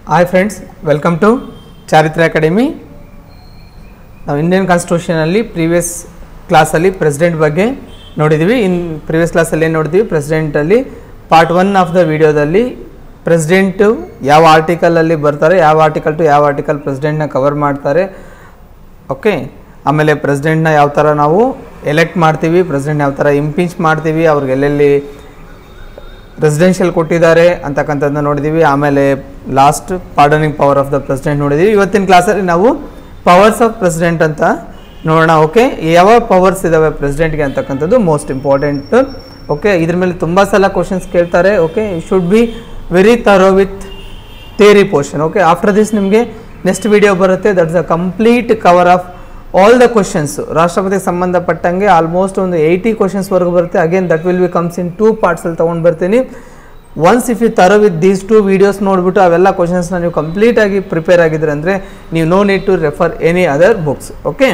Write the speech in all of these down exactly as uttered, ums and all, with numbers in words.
Hi friends, welcome to Charitra academy. ನಾವು Indian ಕಾನ್ಸ್ಟಿಟ್ಯೂಷನಲ್ಲಿ previous ಕ್ಲಾಸಲ್ಲಿ ಪ್ರೆಸಿಡೆಂಟ್ ಬಗ್ಗೆ ನೋಡಿದ್ದೀವಿ. ಇನ್ ಪ್ರೀವಿಯಸ್ ಕ್ಲಾಸಲ್ಲಿ ಏನು ನೋಡಿದ್ದೀವಿ, ಪ್ರೆಸಿಡೆಂಟಲ್ಲಿ ಪಾರ್ಟ್ ಒನ್ ಆಫ್ ದ ವಿಡಿಯೋದಲ್ಲಿ ಪ್ರೆಸಿಡೆಂಟು ಯಾವ ಆರ್ಟಿಕಲಲ್ಲಿ ಬರ್ತಾರೆ, ಯಾವ ಆರ್ಟಿಕಲ್ ಟು ಯಾವ ಆರ್ಟಿಕಲ್ ಪ್ರೆಸಿಡೆಂಟ್ನ ಕವರ್ ಮಾಡ್ತಾರೆ. ಓಕೆ, ಆಮೇಲೆ ಪ್ರೆಸಿಡೆಂಟ್ನ ಯಾವ ಥರ ನಾವು ಎಲೆಕ್ಟ್ ಮಾಡ್ತೀವಿ, ಪ್ರೆಸಿಡೆಂಟ್ ಯಾವ ಥರ ಇಂಪೀಚ್ ಮಾಡ್ತೀವಿ, ಅವ್ರಿಗೆ ಎಲ್ಲೆಲ್ಲಿ ರೆಸಿಡೆನ್ಷಿಯಲ್ ಕೊಟ್ಟಿದ್ದಾರೆ ಅಂತಕ್ಕಂಥದ್ದನ್ನ ನೋಡಿದ್ದೀವಿ. ಆಮೇಲೆ last pardoning power of the president ನೋಡಿದ್ದೀವಿ. ಇವತ್ತಿನ ಕ್ಲಾಸಲ್ಲಿ ನಾವು ಪವರ್ಸ್ ಆಫ್ ಪ್ರೆಸಿಡೆಂಟ್ ಅಂತ ನೋಡೋಣ. ಓಕೆ, ಯಾವ ಪವರ್ಸ್ ಇದ್ದಾವೆ ಪ್ರೆಸಿಡೆಂಟ್ಗೆ ಅಂತಕ್ಕಂಥದ್ದು ಮೋಸ್ಟ್ ಇಂಪಾರ್ಟೆಂಟ್. ಓಕೆ, ಇದ್ರ ಮೇಲೆ ತುಂಬ ಸಲ ಕ್ವಶನ್ಸ್ ಕೇಳ್ತಾರೆ. Okay, you should be very thorough with theory portion. Okay, after this ನಿಮಗೆ ನೆಕ್ಸ್ಟ್ ವಿಡಿಯೋ ಬರುತ್ತೆ, that is a complete cover of all the questions. ರಾಷ್ಟ್ರಪತಿಗೆ ಸಂಬಂಧಪಟ್ಟಂಗೆ ಆಲ್ಮೋಸ್ಟ್ ಒಂದು ಏಯ್ಟಿ ಕ್ವಶನ್ಸ್ವರೆಗೂ ಬರುತ್ತೆ. Again that will be comes in two ಪಾರ್ಟ್ಸಲ್ಲಿ ತೊಗೊಂಡು ಬರ್ತೀನಿ. Once if you thorough with these two videos ನೋಡಿಬಿಟ್ಟು ಅವೆಲ್ಲ ಕ್ವಶನ್ಸ್ನ ನೀವು ಕಂಪ್ಲೀಟಾಗಿ ಪ್ರಿಪೇರ್ ಆಗಿದ್ರೆ ಅಂದರೆ ನೀವು no need to refer any other books. Okay,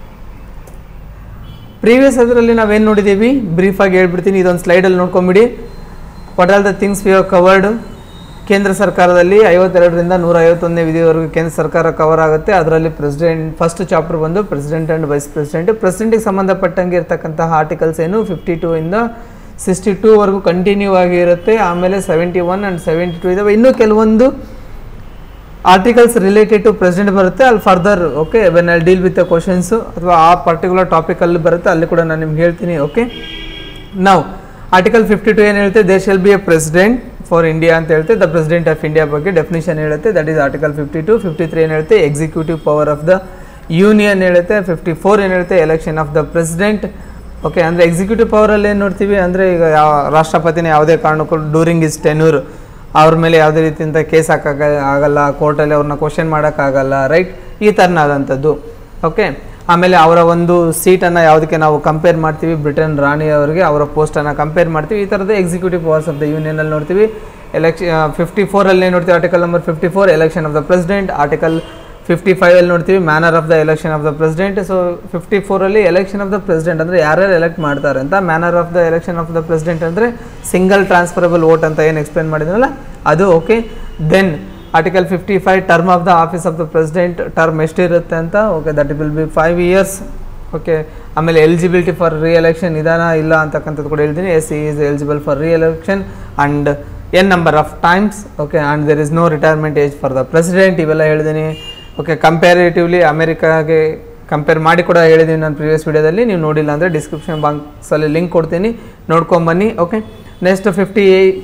previous ಅದರಲ್ಲಿ ನಾವೇನು ನೋಡಿದ್ದೀವಿ ಬ್ರೀಫಾಗಿ ಹೇಳ್ಬಿಡ್ತೀನಿ. ಇದೊಂದು ಸ್ಲೈಡಲ್ಲಿ ನೋಡ್ಕೊಂಬಿಡಿ. What are the things we have covered. ಕೇಂದ್ರ ಸರ್ಕಾರದಲ್ಲಿ ಐವತ್ತೆರಡರಿಂದ ನೂರ ಐವತ್ತೊಂದನೇ ವಿಧಿಯವರೆಗೂ ಕೇಂದ್ರ ಸರ್ಕಾರ ಕವರ್ ಆಗುತ್ತೆ. ಅದರಲ್ಲಿ ಪ್ರೆಸಿಡೆಂಟ್ ಫಸ್ಟ್ ಚಾಪ್ಟರ್ ಬಂದು ಪ್ರೆಸಿಡೆಂಟ್ ಆ್ಯಂಡ್ ವೈಸ್ ಪ್ರೆಸಿಡೆಂಟ್. ಪ್ರೆಸಿಡೆಂಟಿಗೆ ಸಂಬಂಧಪಟ್ಟಂಗೆ ಇರ್ತಕ್ಕಂತಹ ಆರ್ಟಿಕಲ್ಸ್ ಏನು ಫಿಫ್ಟಿ ಟೂ ಇಂದ ಸಿಕ್ಸ್ಟಿ ಟೂವರೆಗೂ ಕಂಟಿನ್ಯೂ ಆಗಿ ಇರುತ್ತೆ. ಆಮೇಲೆ seventy one and seventy two ಇದಾವೆ. ಇನ್ನೂ ಕೆಲವೊಂದು ಆರ್ಟಿಕಲ್ಸ್ ರಿಲೇಟೆಡ್ ಟು ಪ್ರೆಸಿಡೆಂಟ್ ಬರುತ್ತೆ, ಅಲ್ಲಿ further okay when I deal with the questions ಅಥವಾ ಆ ಪರ್ಟಿಕ್ಯುಲರ್ ಟಾಪಿಕಲ್ಲಿ ಬರುತ್ತೆ, ಅಲ್ಲಿ ಕೂಡ ನಾನು ನಿಮ್ಗೆ ಹೇಳ್ತೀನಿ. ಓಕೆ, ನಾವು ಆರ್ಟಿಕಲ್ ಫಿಫ್ಟಿ ಟು ಏನು ಹೇಳುತ್ತೆ, there shall be a president for India ಅಂತ ಹೇಳುತ್ತೆ. ದ ಪ್ರೆಸಿಡೆಂಟ್ ಆಫ್ ಇಂಡಿಯಾ ಬಗ್ಗೆ ಡೆಫಿನಿಷನ್ ಹೇಳುತ್ತೆ, that is article fifty two. Fifty three ಏನು ಹೇಳುತ್ತೆ, executive power of the union ಹೇಳುತ್ತೆ. ಫಿಫ್ಟಿ ಫೋರ್ ಏನು ಹೇಳುತ್ತೆ, election of the president. Okay, ಅಂದರೆ ಎಕ್ಸಿಕ್ಯೂಟಿವ್ ಪವರಲ್ಲಿ ಏನು ನೋಡ್ತೀವಿ ಅಂದರೆ ಈಗ ಯಾವ ರಾಷ್ಟ್ರಪತಿನ ಯಾವುದೇ ಕಾರಣಕ್ಕೂ ಡ್ಯೂರಿಂಗ್ ಇಸ್ ಟೆನ್ಯೂರ್ ಅವ್ರ ಮೇಲೆ ಯಾವುದೇ ರೀತಿಯಿಂದ ಕೇಸ್ ಹಾಕೋಕ್ಕ ಆಗಲ್ಲ, ಕೋರ್ಟಲ್ಲಿ ಅವ್ರನ್ನ ಕ್ವಶನ್ ಮಾಡೋಕ್ಕಾಗಲ್ಲ, ರೈಟ್, ಈ ಥರನಾದಂಥದ್ದು. ಓಕೆ, ಆಮೇಲೆ ಅವರ ಒಂದು ಸೀಟನ್ನು ಯಾವುದಕ್ಕೆ ನಾವು ಕಂಪೇರ್ ಮಾಡ್ತೀವಿ, ಬ್ರಿಟನ್ ರಾಣಿ ಅವರಿಗೆ ಅವರ ಪೋಸ್ಟನ್ನು ಕಂಪೇರ್ ಮಾಡ್ತೀವಿ. ಈ ಥರದ ಎಕ್ಸಿಕ್ಯೂಟಿವ್ ಪವರ್ಸ್ ಆಫ್ ದ ಯೂನಿಯನಲ್ಲಿ ನೋಡ್ತೀವಿ. ಎಲೆಕ್ಷನ್ ಫಿಫ್ಟಿ ಫೋರಲ್ಲಿ ನೋಡ್ತೀವಿ, article number fifty four election of the president. Article fifty ಫೈವಲ್ಲಿ ನೋಡ್ತೀವಿ manner of the election of the president. So fifty ಫೋರಲ್ಲಿ ಎಲೆಕ್ಷನ್ ಆಫ್ ದ ಪ್ರೆಸಿಡೆಂಟ್ ಅಂದರೆ ಯಾರ್ಯಾರು ಎಲೆಕ್ಟ್ ಮಾಡ್ತಾರೆ ಅಂತ. Manner of the election of the president ಅಂದರೆ single transferable vote ಅಂತ ಏನು ಎಕ್ಸ್ಪ್ಲೇನ್ ಮಾಡಿದ್ರಲ್ಲ ಅದು. Okay, then article fifty five term of the office of the president, term ಎಷ್ಟಿರುತ್ತೆ ಅಂತ. Okay, that will be five years. Okay, ಆಮೇಲೆ eligibility for reelection ಇದಾನ ಇಲ್ಲ ಅಂತಕ್ಕಂಥದ್ದು ಕೂಡ ಹೇಳ್ತೀನಿ. Yes he is eligible for reelection and n number of times. Okay, and there is no retirement age for the president. ಇವೆಲ್ಲ ಹೇಳಿದ್ದೀನಿ. Okay, comparatively ಅಮೆರಿಕಾಗೆ compare ಮಾಡಿ ಕೂಡ ಹೇಳಿದ್ದೀನಿ ನಾನು ಪ್ರೀವಿಯಸ್ ವಿಡಿಯೋದಲ್ಲಿ. ನೀವು ನೋಡಿಲ್ಲ ಅಂದರೆ ಡಿಸ್ಕ್ರಿಪ್ಷನ್ ಬಾಕ್ಸಲ್ಲಿ ಲಿಂಕ್ ಕೊಡ್ತೀನಿ, ನೋಡ್ಕೊಂಬನ್ನಿ. ಓಕೆ, ನೆಕ್ಸ್ಟ್ ಫಿಫ್ಟಿ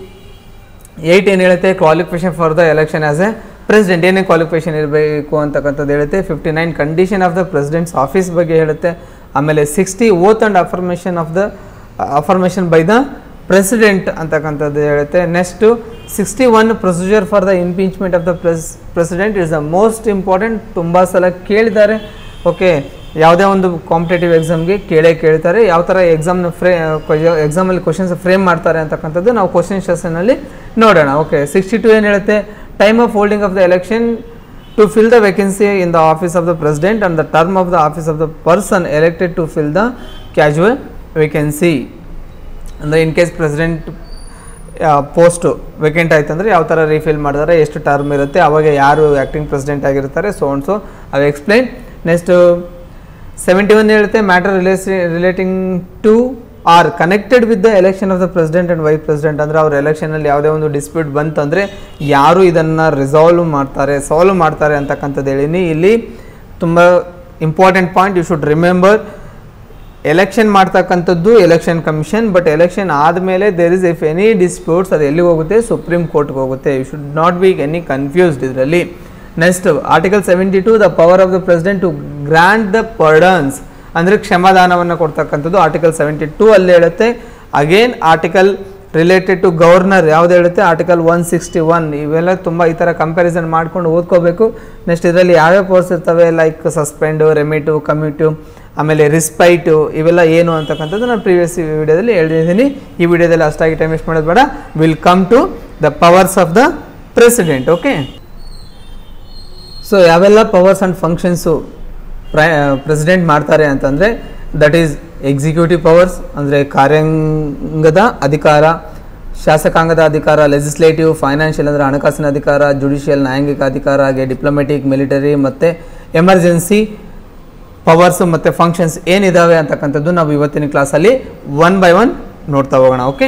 ಏಯ್ಟ್ ಏನು ಹೇಳುತ್ತೆ, qualification for the election as a president, ಏನೇ ಕ್ವಾಲಿಫಿಕೇಷನ್ ಇರಬೇಕು ಅಂತಕ್ಕಂಥದ್ದು ಹೇಳುತ್ತೆ. Fifty nine condition of the president's office ಬಗ್ಗೆ ಹೇಳುತ್ತೆ. ಆಮೇಲೆ sixty oath and affirmation of the affirmation by the president ಅಂತಕ್ಕಂಥದ್ದು ಹೇಳುತ್ತೆ. Next sixty one procedure for the impeachment of the pres president is the most important. ತುಂಬ ಸಲ ಕೇಳಿದ್ದಾರೆ. Okay, ಯಾವುದೇ ಒಂದು ಕಾಂಪಿಟೇಟಿವ್ ಎಕ್ಸಾಮ್ಗೆ ಕೇಳೇ ಕೇಳ್ತಾರೆ. ಯಾವ ಥರ ಎಕ್ಸಾಮ್ನ ಫ್ರೇ ಎಕ್ಸಾಮಲ್ಲಿ ಕ್ವಶನ್ಸ್ ಫ್ರೇಮ್ ಮಾಡ್ತಾರೆ ಅಂತಕ್ಕಂಥದ್ದು ನಾವು ಕ್ವಶನ್ ಸೆಷನಲ್ಲಿ ನೋಡೋಣ. ಓಕೆ, ಸಿಕ್ಸ್ಟಿ ಟು ಏನು ಹೇಳುತ್ತೆ, time of holding of the election to fill the vacancy in the office of the president and the term of the office of the person elected to fill the casual vacancy. ಅಂದರೆ in case president post vacant ಆಯ್ತು ಅಂದರೆ ಯಾವ ಥರ refill ಮಾಡಿದರೆ ಎಷ್ಟು term ಇರುತ್ತೆ, ಅವಾಗ ಯಾರು ಆ್ಯಕ್ಟಿಂಗ್ ಪ್ರೆಸಿಡೆಂಟ್ ಆಗಿರ್ತಾರೆ, ಸೊ ಆ್ಯಂಡ್ ಸೊ ಅವು ಎಕ್ಸ್ಪ್ಲೈನ್. ನೆಕ್ಸ್ಟು ಸೆವೆಂಟಿ ಒನ್ ಹೇಳುತ್ತೆ, ಮ್ಯಾಟರ್ ರಿಲೇಸಿ relating to or connected with the election of the president and vice president. ಅಂದರೆ ಅವ್ರ ಎಲೆಕ್ಷನಲ್ಲಿ ಯಾವುದೇ ಒಂದು ಡಿಸ್ಪ್ಯೂಟ್ ಬಂತಂದರೆ ಯಾರು ಇದನ್ನು ರಿಸಾಲ್ವ್ ಮಾಡ್ತಾರೆ, ಸಾಲ್ವ್ ಮಾಡ್ತಾರೆ ಅಂತಕ್ಕಂಥದ್ದು ಹೇಳೀನಿ. ಇಲ್ಲಿ ತುಂಬ important point you should remember. Election ಮಾಡ್ತಕ್ಕಂಥದ್ದು ಎಲೆಕ್ಷನ್ ಕಮಿಷನ್, ಬಟ್ ಎಲೆಕ್ಷನ್ ಆದಮೇಲೆ there is if any disputes ಅದು ಎಲ್ಲಿಗೆ ಹೋಗುತ್ತೆ, ಸುಪ್ರೀಂ ಕೋರ್ಟ್ಗೆ ಹೋಗುತ್ತೆ. You should not be any confused ಇದರಲ್ಲಿ. Next article seventy two the power of the president to grant the pardons, ಅಂದರೆ ಕ್ಷಮಾದಾನವನ್ನು ಕೊಡ್ತಕ್ಕಂಥದ್ದು ಆರ್ಟಿಕಲ್ ಸೆವೆಂಟಿ ಟೂ ಅಲ್ಲಿ ಹೇಳುತ್ತೆ. Again article related to governor ಯಾವ್ದು ಹೇಳುತ್ತೆ, ಆರ್ಟಿಕಲ್ ಒನ್ ಸಿಕ್ಸ್ಟಿ ಒನ್. ಇವೆಲ್ಲ ತುಂಬ ಈ ಥರ ಕಂಪ್ಯಾರಿಸನ್ ಮಾಡ್ಕೊಂಡು ಓದ್ಕೋಬೇಕು. ನೆಕ್ಸ್ಟ್ ಇದರಲ್ಲಿ ಯಾವ್ಯಾವ ಪವರ್ಸ್ ಇರ್ತವೆ, ಲೈಕ್ ಸಸ್ಪೆಂಡು, ರೆಮಿಟು, ಕಮ್ಯೂಟಿವ್, ಆಮೇಲೆ ರಿಸ್ಪೈಟು, ಇವೆಲ್ಲ ಏನು ಅಂತಕ್ಕಂಥದ್ದು ನಾನು ಪ್ರೀವಿಯಸ್ ವಿಡಿಯೋದಲ್ಲಿ ಹೇಳಿದ್ದೀನಿ. ಈ ವಿಡಿಯೋದಲ್ಲಿ ಅಷ್ಟಾಗಿ ಟೈಮ್ ವೇಸ್ಟ್ ಮಾಡೋದು ಬೇಡ. Will come to the powers of the president. Okay, so ಯಾವೆಲ್ಲ ಪವರ್ಸ್ ಆ್ಯಂಡ್ ಫಂಕ್ಷನ್ಸು ಪ್ರೈ ಪ್ರೆಸಿಡೆಂಟ್ ಮಾಡ್ತಾರೆ ಅಂತಂದರೆ ದಟ್ ಈಸ್ ಎಕ್ಸಿಕ್ಯೂಟಿವ್ ಪವರ್ಸ್ ಅಂದರೆ ಕಾರ್ಯಾಂಗದ ಅಧಿಕಾರ, ಶಾಸಕಾಂಗದ ಅಧಿಕಾರ, ಲೆಜಿಸ್ಲೇಟಿವ್, ಫೈನಾನ್ಷಿಯಲ್ ಅಂದರೆ ಹಣಕಾಸಿನ ಅಧಿಕಾರ, ಜುಡಿಷಿಯಲ್ ನ್ಯಾಯಾಂಗಿಕ ಅಧಿಕಾರ, ಹಾಗೆ ಡಿಪ್ಲೊಮೆಟಿಕ್, ಮಿಲಿಟರಿ ಮತ್ತು ಎಮರ್ಜೆನ್ಸಿ ಪವರ್ಸು ಮತ್ತು ಫಂಕ್ಷನ್ಸ್ ಏನಿದ್ದಾವೆ ಅಂತಕ್ಕಂಥದ್ದು ನಾವು ಇವತ್ತಿನ ಕ್ಲಾಸಲ್ಲಿ ಒನ್ ಬೈ ಒನ್ ನೋಡ್ತಾ ಹೋಗೋಣ. Okay,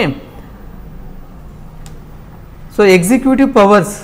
so executive powers,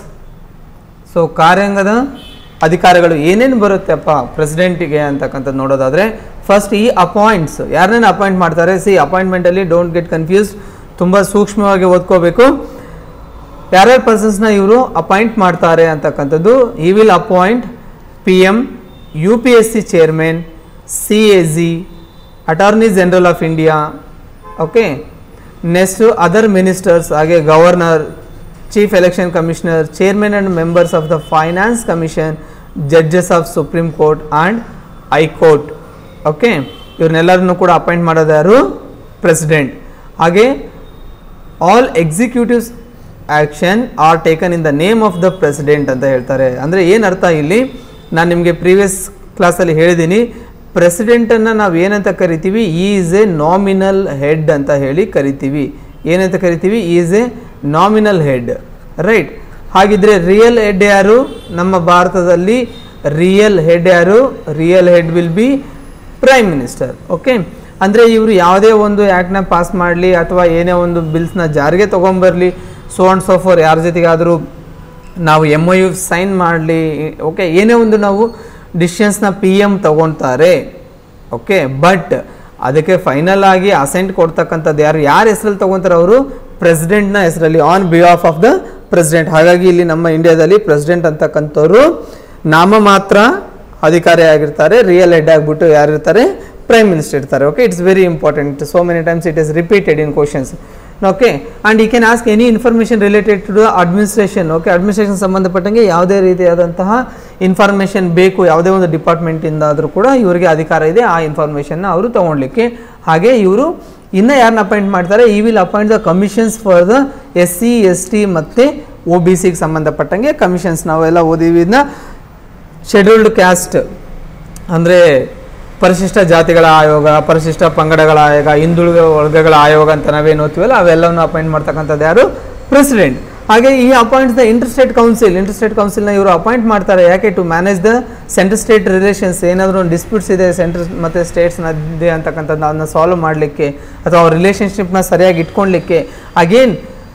so ಕಾರ್ಯಾಂಗದ ಅಧಿಕಾರಗಳು ಏನೇನು ಬರುತ್ತೆಪ್ಪ ಪ್ರೆಸಿಡೆಂಟಿಗೆ ಅಂತಕ್ಕಂಥದ್ದು ನೋಡೋದಾದರೆ, ಫಸ್ಟ್ ಈ ಅಪಾಯಿಂಟ್ಸ್ ಯಾರನ್ನೇನು ಅಪಾಯಿಂಟ್ ಮಾಡ್ತಾರೆ. ಸಿ ಅಪಾಯಿಂಟ್ಮೆಂಟಲ್ಲಿ ಡೋಂಟ್ ಗೆಟ್ ಕನ್ಫ್ಯೂಸ್, ತುಂಬ ಸೂಕ್ಷ್ಮವಾಗಿ ಓದ್ಕೋಬೇಕು. ಯಾರ್ಯಾರು ಪರ್ಸನ್ಸ್ನ ಇವರು ಅಪಾಯಿಂಟ್ ಮಾಡ್ತಾರೆ ಅಂತಕ್ಕಂಥದ್ದು, he will appoint P M, U P S C chairman, C A G, attorney general of India. Okay, next other ministers, ಹಾಗೆ governor, chief election commissioner, chairman and members of the finance commission, judges of supreme court and high court. Okay, ಇವ್ರನ್ನೆಲ್ಲರನ್ನು ಕೂಡ appoint ಮಾಡೋದು ಯಾರು? President. ಹಾಗೆ all executives action are taken in the name of the president ಅಂತ ಹೇಳ್ತಾರೆ. ಅಂದರೆ ಏನು ಅರ್ಥ ಇಲ್ಲಿ, ನಾನು ನಿಮಗೆ ಪ್ರೀವಿಯಸ್ ಕ್ಲಾಸಲ್ಲಿ ಹೇಳಿದ್ದೀನಿ, ಪ್ರೆಸಿಡೆಂಟನ್ನು ನಾವು ಏನಂತ ಕರಿತೀವಿ, ಈಸ್ ಎ ನಾಮಿನಲ್ ಹೆಡ್ ಅಂತ ಹೇಳಿ ಕರಿತೀವಿ. ಏನಂತ ಕರಿತೀವಿ? Is a nominal head, right. ಹಾಗಿದ್ರೆ ರಿಯಲ್ ಹೆಡ್ ಯಾರು ನಮ್ಮ ಭಾರತದಲ್ಲಿ? ರಿಯಲ್ ಹೆಡ್ ಯಾರು? Real head will be prime minister. Okay, ಅಂದರೆ ಇವರು ಯಾವುದೇ ಒಂದು ಆ್ಯಕ್ಟ್ನ ಪಾಸ್ ಮಾಡಲಿ ಅಥವಾ ಏನೇ ಒಂದು ಬಿಲ್ಸ್ನ ಜಾರಿಗೆ ತೊಗೊಂಬರಲಿ, ಸೋ ಆ್ಯಂಡ್ ಸೋ ಫಾರ್, ಯಾರ ಜೊತೆಗಾದರೂ ನಾವು ಎಮ್ ಒ ಯು ಸೈನ್ ಮಾಡಲಿ, ಓಕೆ, ಏನೇ ಒಂದು ನಾವು ಡಿಸಿಷನ್ಸ್ನ ಪಿ ಎಮ್ ತಗೊತಾರೆ. ಓಕೆ, ಬಟ್ ಅದಕ್ಕೆ ಫೈನಲ್ ಆಗಿ ಅಸೆಂಟ್ ಕೊಡ್ತಕ್ಕಂಥದ್ದು ಯಾರು? ಯಾರ ಹೆಸರಲ್ಲಿ ತೊಗೊತಾರೆ ಅವರು? ಪ್ರೆಸಿಡೆಂಟ್ನ ಹೆಸರಲ್ಲಿ, on behalf of the president. ಹಾಗಾಗಿ ಇಲ್ಲಿ ನಮ್ಮ ಇಂಡಿಯಾದಲ್ಲಿ ಪ್ರೆಸಿಡೆಂಟ್ ಅಂತಕ್ಕಂಥವ್ರು ನಾಮ ಮಾತ್ರ ಅಧಿಕಾರಿ ಆಗಿರ್ತಾರೆ. ರಿಯಲ್ ಹೆಡ್ ಆಗಿಬಿಟ್ಟು ಯಾರಿರ್ತಾರೆ? ಪ್ರೈಮ್ ಮಿನಿಸ್ಟರ್ ಇರ್ತಾರೆ. Okay, it's very important. So many times it is repeated in questions. Okay, and you can ask any information related to the administration. Okay, administration ಸಂಬಂಧಪಟ್ಟಂಗೆ ಯಾವುದೇ ರೀತಿಯಾದಂತಹ ಇನ್ಫಾರ್ಮೇಷನ್ ಬೇಕು ಯಾವುದೇ ಒಂದು ಡಿಪಾರ್ಟ್ಮೆಂಟಿಂದ ಆದರೂ ಕೂಡ ಇವರಿಗೆ ಅಧಿಕಾರ ಇದೆ ಆ ಇನ್ಫಾರ್ಮೇಷನ್ನ ಅವರು ತೊಗೊಳ್ಲಿಕ್ಕೆ. ಹಾಗೆ ಇವರು ಇನ್ನು ಯಾರನ್ನ ಅಪಾಯಿಂಟ್ ಮಾಡ್ತಾರೆ? He will appoint the commissions for the S C S T ಮತ್ತು ಒ ಬಿ ಸಿಗೆ ಸಂಬಂಧಪಟ್ಟಂಗೆ ಕಮಿಷನ್ಸ್. ನಾವೆಲ್ಲ ಓದಿವಿ ಇದನ್ನ. ಶೆಡ್ಯೂಲ್ಡ್ ಕ್ಯಾಸ್ಟ್ ಅಂದರೆ ಪರಿಶಿಷ್ಟ ಜಾತಿಗಳ ಆಯೋಗ, ಪರಿಶಿಷ್ಟ ಪಂಗಡಗಳ ಆಯೋಗ, ಹಿಂದುಳಿದ ವರ್ಗಗಳ ಆಯೋಗ ಅಂತ ನಾವೇನು ಓದ್ತೀವಲ್ಲ ಅವೆಲ್ಲವನ್ನು ಅಪಾಯಿಂಟ್ ಮಾಡ್ತಕ್ಕಂಥದ್ದು ಯಾರು? ಪ್ರೆಸಿಡೆಂಟ್. ಹಾಗೆ he appoints the interstate council. Interstate ಕೌನ್ಸಿಲ್ನ ಇವರು ಅಪಾಯಿಂಟ್ ಮಾಡ್ತಾರೆ. ಯಾಕೆ? To manage the central state relations. ಏನಾದರೂ ಒಂದು ಡಿಸ್ಪ್ಯೂಟ್ಸ್ ಇದೆ ಸೆಂಟ್ರಲ್ ಮತ್ತು ಸ್ಟೇಟ್ಸ್ನದ್ದೇ ಅಂತಕ್ಕಂಥದ್ದು ಅದನ್ನ ಸಾಲ್ವ್ ಮಾಡಲಿಕ್ಕೆ ಅಥವಾ ಅವ್ರ ರಿಲೇಷನ್ಶಿಪ್ನ ಸರಿಯಾಗಿ ಇಟ್ಕೊಳ್ಲಿಕ್ಕೆ. ಅಗೇನ್